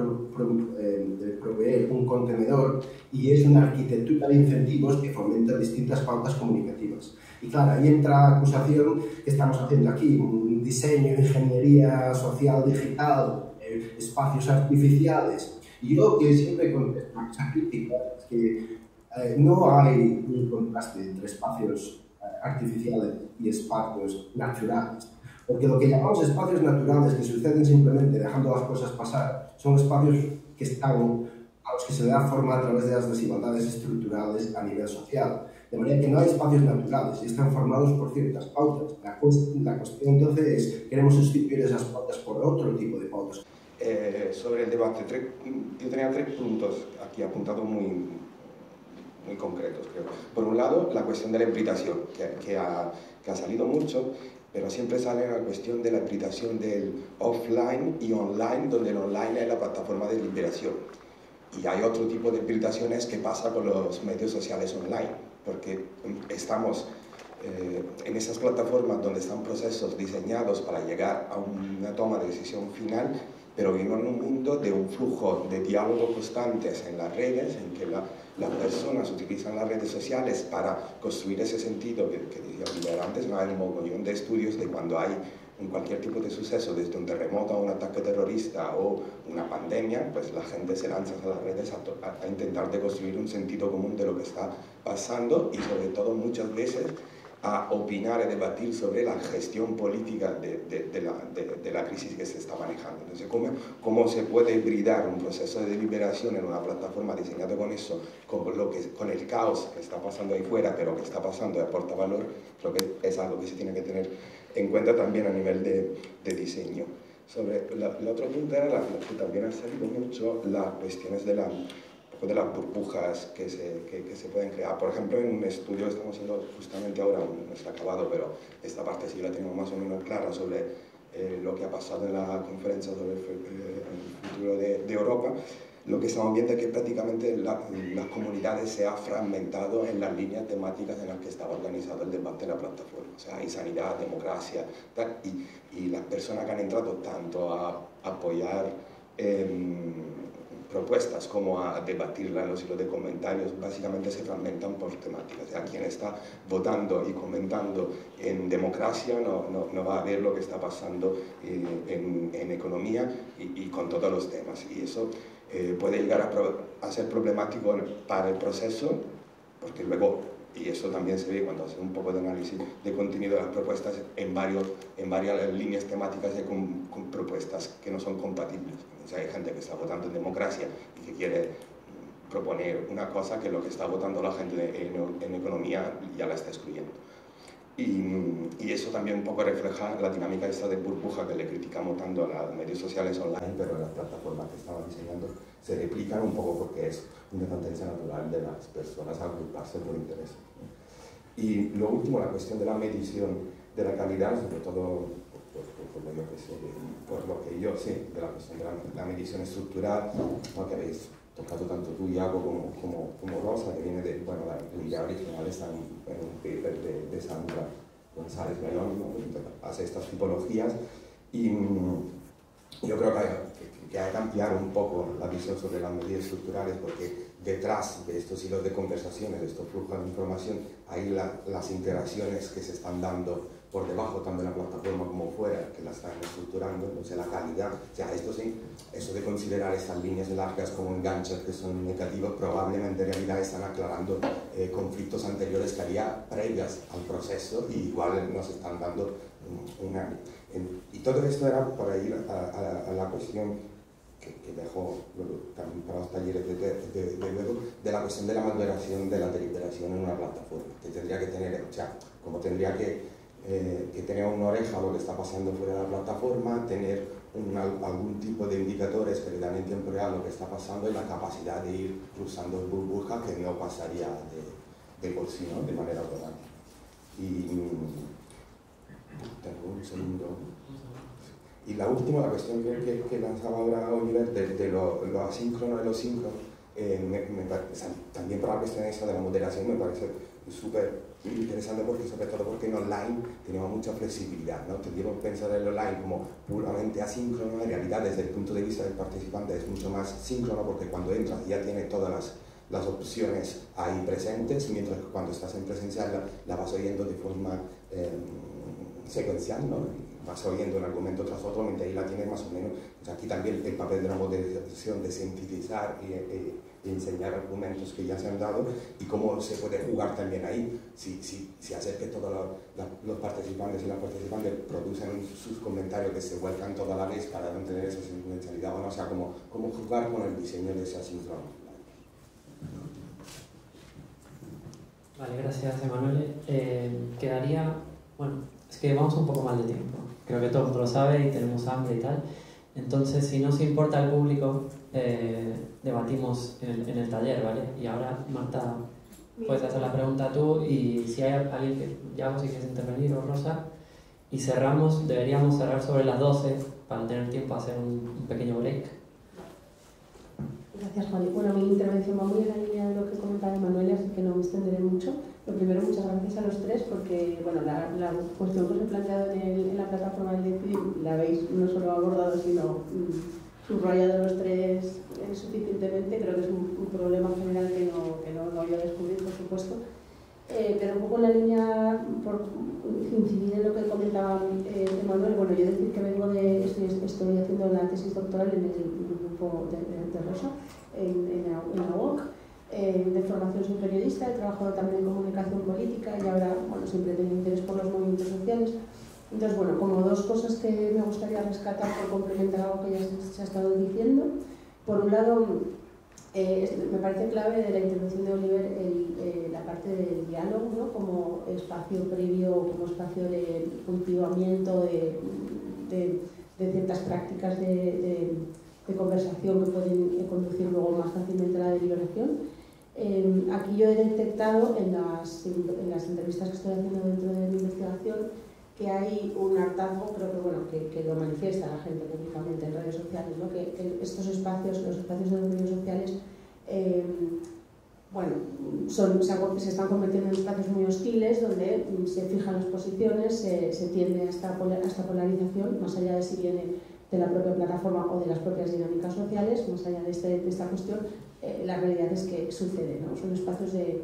Speaker 2: proveer un contenedor y es una arquitectura de incentivos que fomenta distintas pautas comunicativas? Y claro, ahí entra la acusación que estamos haciendo aquí, un diseño, ingeniería social digital, espacios artificiales. Y yo que siempre contesto a esa crítica es que no hay un contraste entre espacios artificiales y espacios naturales. Porque lo que llamamos espacios naturales, que suceden simplemente dejando las cosas pasar, son espacios que están a los que se le da forma a través de las desigualdades estructurales a nivel social. De manera que no hay espacios naturales y están formados por ciertas pautas. La cuestión entonces es, ¿queremos sustituir esas pautas por otro tipo de pautas?
Speaker 8: Sobre el debate, yo tenía 3 puntos aquí apuntados muy concretos, creo. Por un lado, la cuestión de la hibridación, que ha salido mucho, pero siempre sale la cuestión de la hibridación del offline y online, donde el online es la plataforma de liberación. Y hay otro tipo de hibridaciones que pasa con los medios sociales online, porque estamos en esas plataformas donde están procesos diseñados para llegar a una toma de decisión final, pero vivimos en un mundo de un flujo de diálogos constantes en las redes, en que las personas utilizan las redes sociales para construir ese sentido que decía Oliver antes. No hay un montón de estudios de cuando hay cualquier tipo de suceso, desde un terremoto a un ataque terrorista o una pandemia, pues la gente se lanza a las redes a intentar de construir un sentido común de lo que está pasando y sobre todo muchas veces a opinar y debatir sobre la gestión política de la crisis que se está manejando. Entonces, ¿cómo se puede hibridar un proceso de deliberación en una plataforma diseñada con eso, con el caos que está pasando ahí fuera, pero que está pasando y aporta valor? Creo que es algo que se tiene que tener en cuenta también a nivel de diseño. Sobre el otro punto era que también ha salido mucho las cuestiones de las burbujas que se pueden crear. Por ejemplo, en un estudio que estamos haciendo justamente ahora, no está acabado, pero esta parte sí la tenemos más o menos clara, sobre lo que ha pasado en la conferencia sobre el futuro de Europa, lo que estamos viendo es que prácticamente las comunidades se han fragmentado en las líneas temáticas en las que estaba organizado el debate en la plataforma. O sea, hay sanidad, democracia, tal, y las personas que han entrado tanto a apoyar propuestas como a debatirla en los hilos de comentarios, básicamente se fragmentan por temáticas. O sea, quien está votando y comentando en democracia no va a ver lo que está pasando en economía y con todos los temas. Y eso puede llegar a ser problemático para el proceso, porque luego, y eso también se ve cuando hace un poco de análisis de contenido de las propuestas, en varias líneas temáticas hay con propuestas que no son compatibles. O sea, hay gente que está votando en democracia y que quiere proponer una cosa que lo que está votando la gente en economía ya la está excluyendo. Y eso también un poco refleja la dinámica esta de burbuja que le criticamos tanto a los medios sociales online, pero en las plataformas que estaban diseñando se replican un poco porque es una tendencia natural de las personas a agruparse por interés. Y lo último, la cuestión de la medición de la calidad, sobre todo por lo que yo sé de la cuestión de la medición estructural, ¿no? Que habéis tocado tanto tú, Iago, como Rosa, que viene de, bueno, la idea original está en un paper de Sandra González Melón, ¿no? Que hace estas tipologías, y yo creo que hay que cambiar un poco la visión sobre las medidas estructurales, porque detrás de estos hilos de conversaciones, de estos flujos de información, hay las interacciones que se están dando por debajo, tanto en la plataforma como fuera, que la están estructurando, entonces la calidad, o sea, esto sí, eso de considerar estas líneas largas como enganches que son negativos, probablemente en realidad están aclarando conflictos anteriores que había previas al proceso y igual nos están dando y todo esto era para ir a la cuestión que dejo también para los talleres de luego, de la cuestión de la moderación de la deliberación en una plataforma, que tendría que tener, o sea, como tendría que tener una oreja a lo que está pasando fuera de la plataforma, tener algún tipo de indicadores que le dan en tiempo real lo que está pasando y la capacidad de ir cruzando burbujas que no pasaría de por sí, ¿no? De manera automática. Y tengo un segundo. Y la última, la cuestión que lanzaba ahora Oliver de lo asíncrono y lo síncrono, también para la cuestión esa de la moderación me parece súper interesante, porque sobre todo porque en online tenemos mucha flexibilidad, ¿no? Tendríamos que pensar el online como puramente asíncrono, en realidad desde el punto de vista del participante es mucho más síncrono, porque cuando entras ya tiene todas las opciones ahí presentes, mientras que cuando estás en presencial la vas oyendo de forma secuencial, ¿no? Vas oyendo un argumento tras otro, mientras ahí la tienes más o menos. Pues aquí también el papel de la moderación, de sintetizar y enseñar argumentos que ya se han dado, y cómo se puede jugar también ahí, si hacer que todos los participantes y las participantes producen sus comentarios que se vuelcan toda la vez para no tener esa secuencialidad, o sea, cómo jugar con el diseño de ese asíncrono.
Speaker 1: Vale, gracias, Emanuele. Quedaría, bueno, es que vamos un poco mal de tiempo. Creo que todo el mundo lo sabe y tenemos hambre y tal. Entonces, si no se importa al público, debatimos en el taller, ¿vale? Y ahora, Marta, puedes hacer la pregunta tú, y si hay alguien que ya si quieres intervenir, o Rosa, y cerramos, deberíamos cerrar sobre las 12 para tener tiempo a hacer un pequeño break.
Speaker 9: Gracias, Juan. Bueno, mi intervención va muy en la línea de lo que comentaba Emanuele, así que no me extenderé mucho. Lo primero, muchas gracias a los tres, porque bueno, la cuestión que os he planteado en la plataforma del DECI la habéis no solo abordado, sino subrayado los tres suficientemente. Creo que es un problema general que no voy a descubrir, por supuesto. Pero un poco en la línea, por incidir en lo que comentaba Emanuele, bueno, yo decir que vengo estoy haciendo la tesis doctoral en el grupo de Rosa, en la UOC, de formación soy periodista, he trabajado también en comunicación política y ahora, bueno, siempre he tenido interés por los movimientos sociales. Entonces, bueno, como dos cosas que me gustaría rescatar por complementar algo que ya se ha estado diciendo. Por un lado, me parece clave de la intervención de Oliver la parte del diálogo, ¿no? Como espacio previo, como espacio de cultivamiento de ciertas prácticas de conversación que pueden conducir luego más fácilmente a la deliberación. Aquí yo he detectado en las entrevistas que estoy haciendo dentro de mi investigación que hay un hartazgo, creo que bueno, que lo manifiesta la gente públicamente en redes sociales, ¿no? Que estos espacios, los espacios de redes sociales, bueno, se están convirtiendo en espacios muy hostiles donde se fijan las posiciones, se tiende a esta polarización, más allá de si viene de la propia plataforma o de las propias dinámicas sociales, más allá de esta cuestión, la realidad es que sucede, ¿no? Son espacios de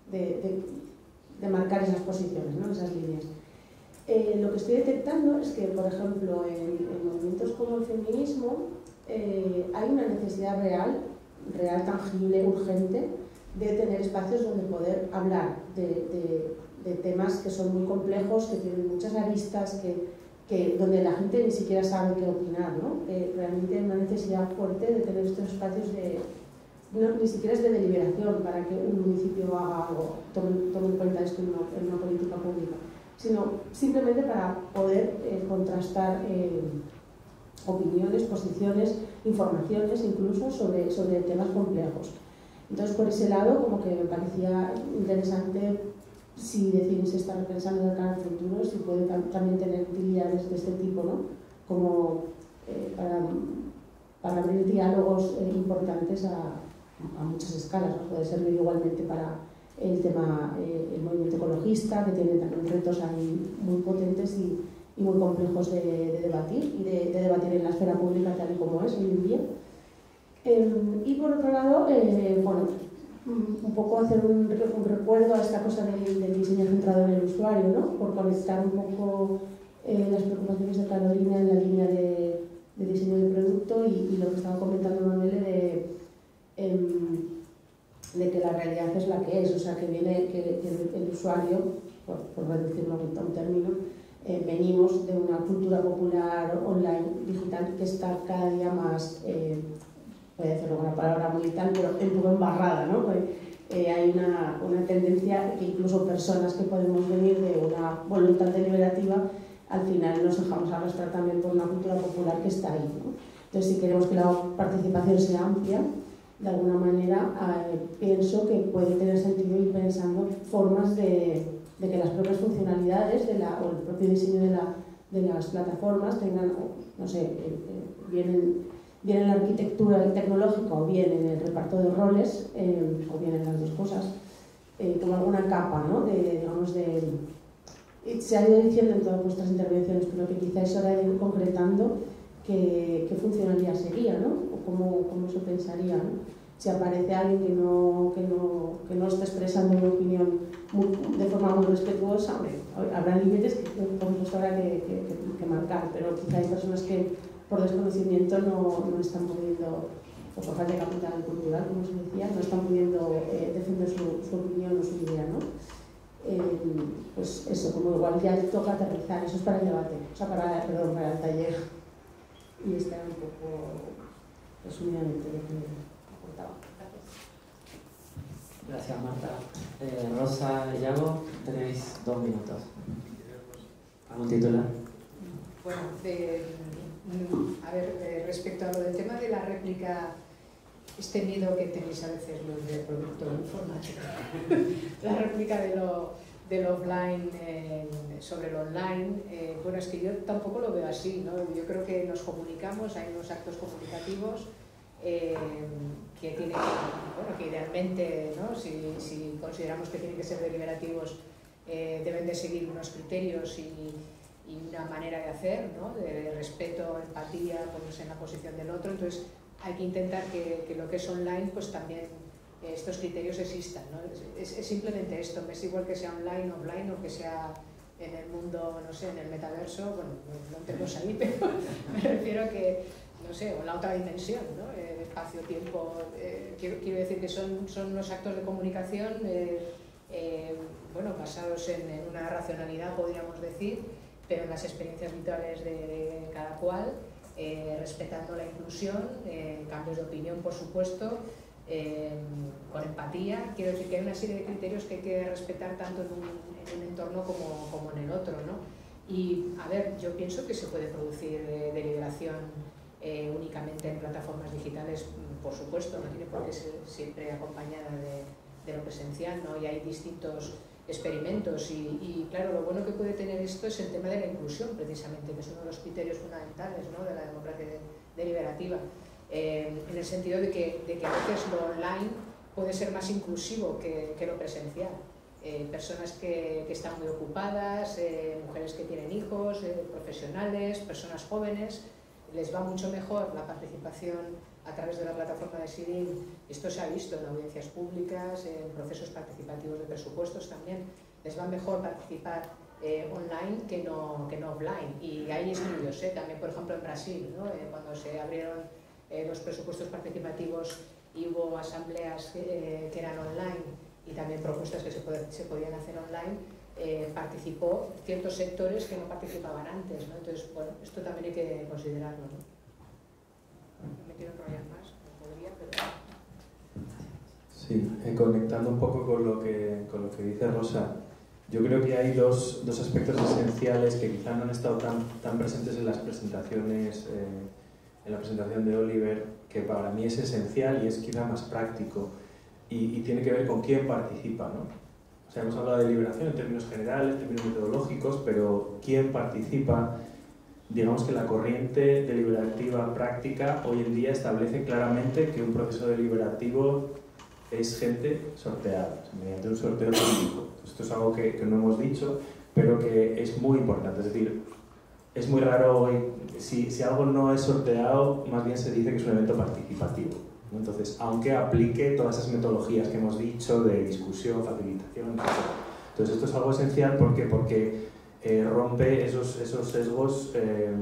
Speaker 9: marcar esas posiciones, ¿no? Esas líneas. Lo que estoy detectando es que, por ejemplo, en movimientos como el feminismo hay una necesidad real, tangible, urgente, de tener espacios donde poder hablar de temas que son muy complejos, que tienen muchas aristas, donde la gente ni siquiera sabe qué opinar, ¿no? Realmente hay una necesidad fuerte de tener estos espacios ni siquiera es de deliberación para que un municipio haga algo, tome en cuenta esto en una política pública, sino simplemente para poder contrastar opiniones, posiciones, informaciones incluso sobre temas complejos. Entonces, por ese lado, como que me parecía interesante, si decidís estar pensando de cara al futuro, si puede también tener utilidades de este tipo, ¿no? Como para abrir diálogos importantes a muchas escalas, ¿no? Puede servir igualmente para el tema, el movimiento ecologista, que tiene también retos ahí muy potentes y muy complejos de debatir y de debatir en la esfera pública tal y como es hoy en día. Y por otro lado, bueno, un poco hacer un recuerdo a esta cosa del diseño centrado en el usuario, ¿no? Por conectar un poco las preocupaciones de Carolina en la línea de diseño de producto y lo que estaba comentando Manuel de que la realidad es la que es, o sea, que el usuario, por reducirlo a un término, venimos de una cultura popular online digital que está cada día más, voy a decirlo con una palabra muy tal, pero un poco embarrada, ¿no? Hay una tendencia que incluso personas que podemos venir de una voluntad deliberativa, al final nos dejamos arrastrar también por una cultura popular que está ahí, ¿no? Entonces, si queremos que la participación sea amplia, de alguna manera pienso que puede tener sentido ir pensando formas de que las propias funcionalidades o el propio diseño de las plataformas tengan, no sé, bien en la arquitectura tecnológica o bien en el reparto de roles, o bien en las dos cosas, como alguna capa, ¿no? Se ha ido diciendo en todas vuestras intervenciones, pero que quizá es hora de ir concretando qué funcionalidad sería, ¿no? O cómo se pensaría, ¿no? Si aparece alguien que no está expresando una opinión de forma muy respetuosa, habrá límites que por supuesto habrá que marcar, pero quizá hay personas que por desconocimiento no están pudiendo, o por falta de capital cultural, como se decía, no están pudiendo defender su opinión o su idea, ¿no? Pues eso, como igual ya toca aterrizar, eso es para el debate, o sea, para el taller. Y este era un poco resumidamente lo que aportaba.
Speaker 1: Gracias, Marta. Rosa y Yago, tenéis 2 minutos. ¿Algún titular?
Speaker 5: Bueno, a ver, respecto a lo del tema de la réplica, este miedo que tenéis a veces los de producto informático, la réplica del offline sobre el online, bueno, es que yo tampoco lo veo así, ¿no? Yo creo que nos comunicamos, hay unos actos comunicativos que tienen, bueno, que idealmente, ¿no? Si consideramos que tienen que ser deliberativos, deben de seguir unos criterios y una manera de hacer, ¿no? De respeto, empatía, ponerse en la posición del otro. Entonces hay que intentar que lo que es online, pues también estos criterios existan, ¿no? Es simplemente esto, me es igual que sea online, offline o que sea en el mundo, no sé, en el metaverso, bueno, no tenemos ahí, pero me refiero a que, no sé, o la otra dimensión, ¿no? Espacio-tiempo, quiero decir que son unos actos de comunicación, bueno, basados en una racionalidad, podríamos decir, pero en las experiencias vitales de cada cual, respetando la inclusión, cambios de opinión, por supuesto, con empatía. Quiero decir que hay una serie de criterios que hay que respetar tanto en un entorno como en el otro, ¿no? Y, a ver, yo pienso que se puede producir deliberación únicamente en plataformas digitales, por supuesto, no tiene por qué ser siempre acompañada de lo presencial, ¿no? Y hay distintos experimentos y claro, lo bueno que puede tener esto es el tema de la inclusión precisamente, que es uno de los criterios fundamentales, ¿no?, de la democracia deliberativa, en el sentido de que a veces lo online puede ser más inclusivo que lo presencial. Personas que están muy ocupadas, mujeres que tienen hijos, profesionales, personas jóvenes, les va mucho mejor la participación a través de la plataforma de SIDIN. Esto se ha visto en audiencias públicas, en procesos participativos de presupuestos también. Les va mejor participar online que no offline. Y hay estudios, también por ejemplo en Brasil, ¿no?, cuando se abrieron los presupuestos participativos y hubo asambleas que eran online y también propuestas que se podían hacer online, participó ciertos sectores que no participaban antes, ¿no? Entonces, bueno, esto también hay que considerarlo, ¿no? No me quiero enrollar más, no podría, pero...
Speaker 3: Sí, conectando un poco con lo que dice Rosa, yo creo que hay dos aspectos esenciales que quizá no han estado tan presentes en las presentaciones, en la presentación de Oliver, que para mí es esencial y es quizá más práctico y tiene que ver con quién participa, ¿no? O sea, hemos hablado de deliberación en términos generales, en términos metodológicos, pero quién participa. Digamos que la corriente deliberativa práctica hoy en día establece claramente que un proceso deliberativo es gente sorteada, mediante un sorteo público. Esto es algo que no hemos dicho, pero que es muy importante. Es decir, es muy raro hoy, si algo no es sorteado, más bien se dice que es un evento participativo, ¿no? Entonces, aunque aplique todas esas metodologías que hemos dicho de discusión, facilitación, etc. Entonces, esto es algo esencial porque rompe esos sesgos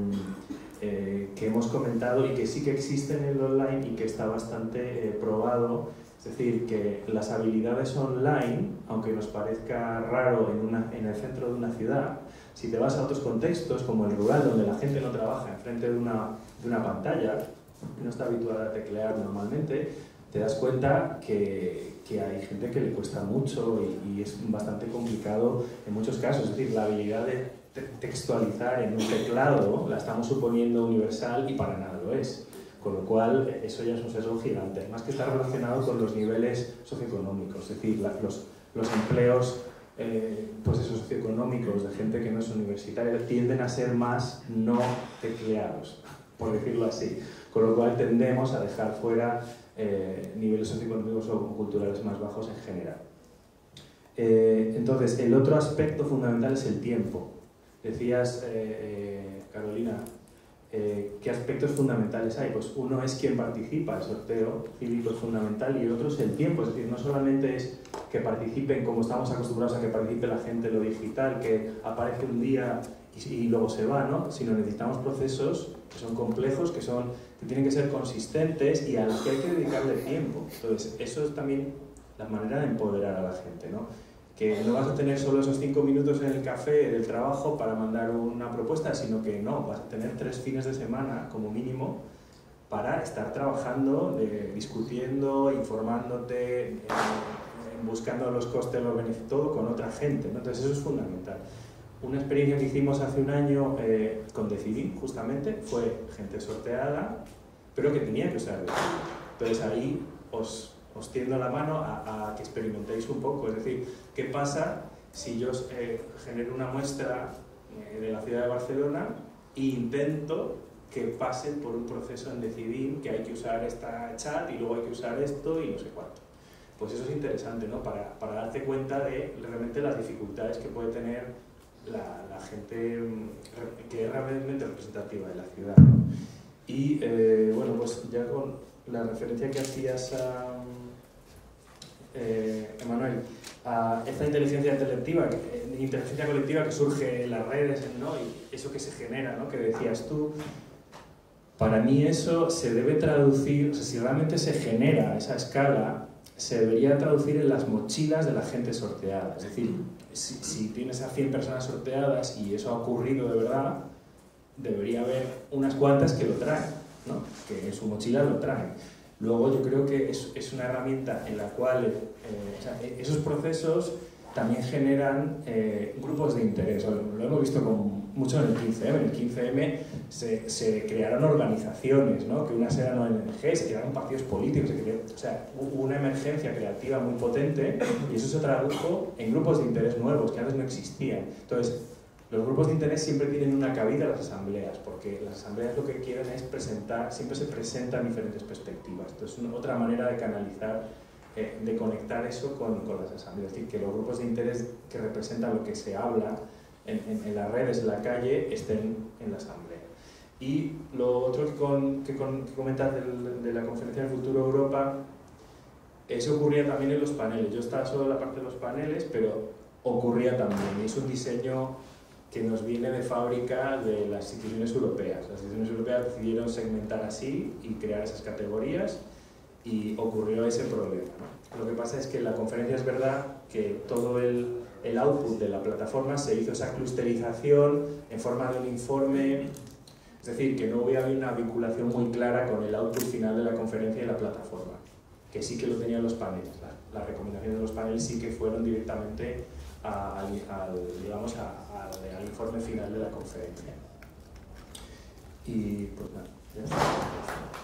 Speaker 3: que hemos comentado y que sí que existen en el online y que está bastante probado. Es decir, que las habilidades online, aunque nos parezca raro en el centro de una ciudad, si te vas a otros contextos, como el rural, donde la gente no trabaja enfrente de una pantalla, no está habituada a teclear normalmente, te das cuenta que hay gente que le cuesta mucho y es bastante complicado en muchos casos. Es decir, la habilidad de textualizar en un teclado la estamos suponiendo universal y para nada lo es. Con lo cual, eso ya es un sesgo gigante. Más que está relacionado con los niveles socioeconómicos, es decir, los empleos pues esos socioeconómicos de gente que no es universitaria tienden a ser más no tecleados, por decirlo así. Con lo cual tendemos a dejar fuera niveles socioeconómicos o culturales más bajos en general. Entonces, el otro aspecto fundamental es el tiempo. Decías, Carolina, ¿qué aspectos fundamentales hay? Pues uno es quién participa, el sorteo cívico es fundamental, y el otro es el tiempo. Es decir, no solamente es que participen como estamos acostumbrados a que participe la gente en lo digital, que aparece un día y luego se va, ¿no? Sino necesitamos procesos que son complejos, que tienen que ser consistentes y a los que hay que dedicarle tiempo. Entonces, eso es también la manera de empoderar a la gente, ¿no? Que no vas a tener solo esos 5 minutos en el café del trabajo para mandar una propuesta, sino que no, vas a tener 3 fines de semana como mínimo para estar trabajando, discutiendo, informándote, buscando los costes, los beneficios, todo con otra gente, ¿no? Entonces eso es fundamental. Una experiencia que hicimos hace un año con Decidim, justamente, fue gente sorteada, pero que tenía que usar Decidim. Entonces ahí os tiendo la mano a que experimentéis un poco. Es decir, ¿qué pasa si yo genero una muestra de la ciudad de Barcelona e intento que pasen por un proceso en Decidim, que hay que usar esta chat y luego hay que usar esto y no sé cuánto? Pues eso es interesante, ¿no? Para darte cuenta de realmente las dificultades que puede tener la gente que es realmente representativa de la ciudad, ¿no? Y bueno, pues ya con la referencia que hacías a Emanuel, a esta inteligencia colectiva que surge en las redes, ¿no? Y eso que se genera, ¿no? Que decías tú, para mí eso se debe traducir, o sea, si realmente se genera esa escala, se debería traducir en las mochilas de la gente sorteada. Es decir, si tienes a 100 personas sorteadas y eso ha ocurrido de verdad, debería haber unas cuantas que lo traen, ¿no? Que en su mochila lo traen. Luego yo creo que es una herramienta en la cual o sea, esos procesos también generan grupos de interés. Lo hemos visto mucho en el 15M. En el 15M se crearon organizaciones, ¿no? Que unas eran ONG, se crearon partidos políticos, o sea, hubo una emergencia creativa muy potente y eso se tradujo en grupos de interés nuevos que antes no existían. Entonces, los grupos de interés siempre tienen una cabida en las asambleas, porque las asambleas lo que quieren es presentar, siempre se presentan diferentes perspectivas. Entonces, otra manera de canalizar, de conectar eso con las asambleas, es decir, que los grupos de interés que representan lo que se habla en las redes, en la calle, estén en la asamblea. Y lo otro que comentas de la conferencia del futuro de Europa, eso ocurría también en los paneles. Yo estaba solo en la parte de los paneles, pero ocurría también. Y es un diseño que nos viene de fábrica de las instituciones europeas. Las instituciones europeas decidieron segmentar así y crear esas categorías y ocurrió ese problema, ¿no? Lo que pasa es que en la conferencia es verdad que todo el output de la plataforma se hizo esa clusterización en forma de un informe, es decir, que no había una vinculación muy clara con el output final de la conferencia y la plataforma, que sí que lo tenían los paneles. Las recomendaciones de los paneles sí que fueron directamente al informe final de la conferencia. Y pues nada, ya está.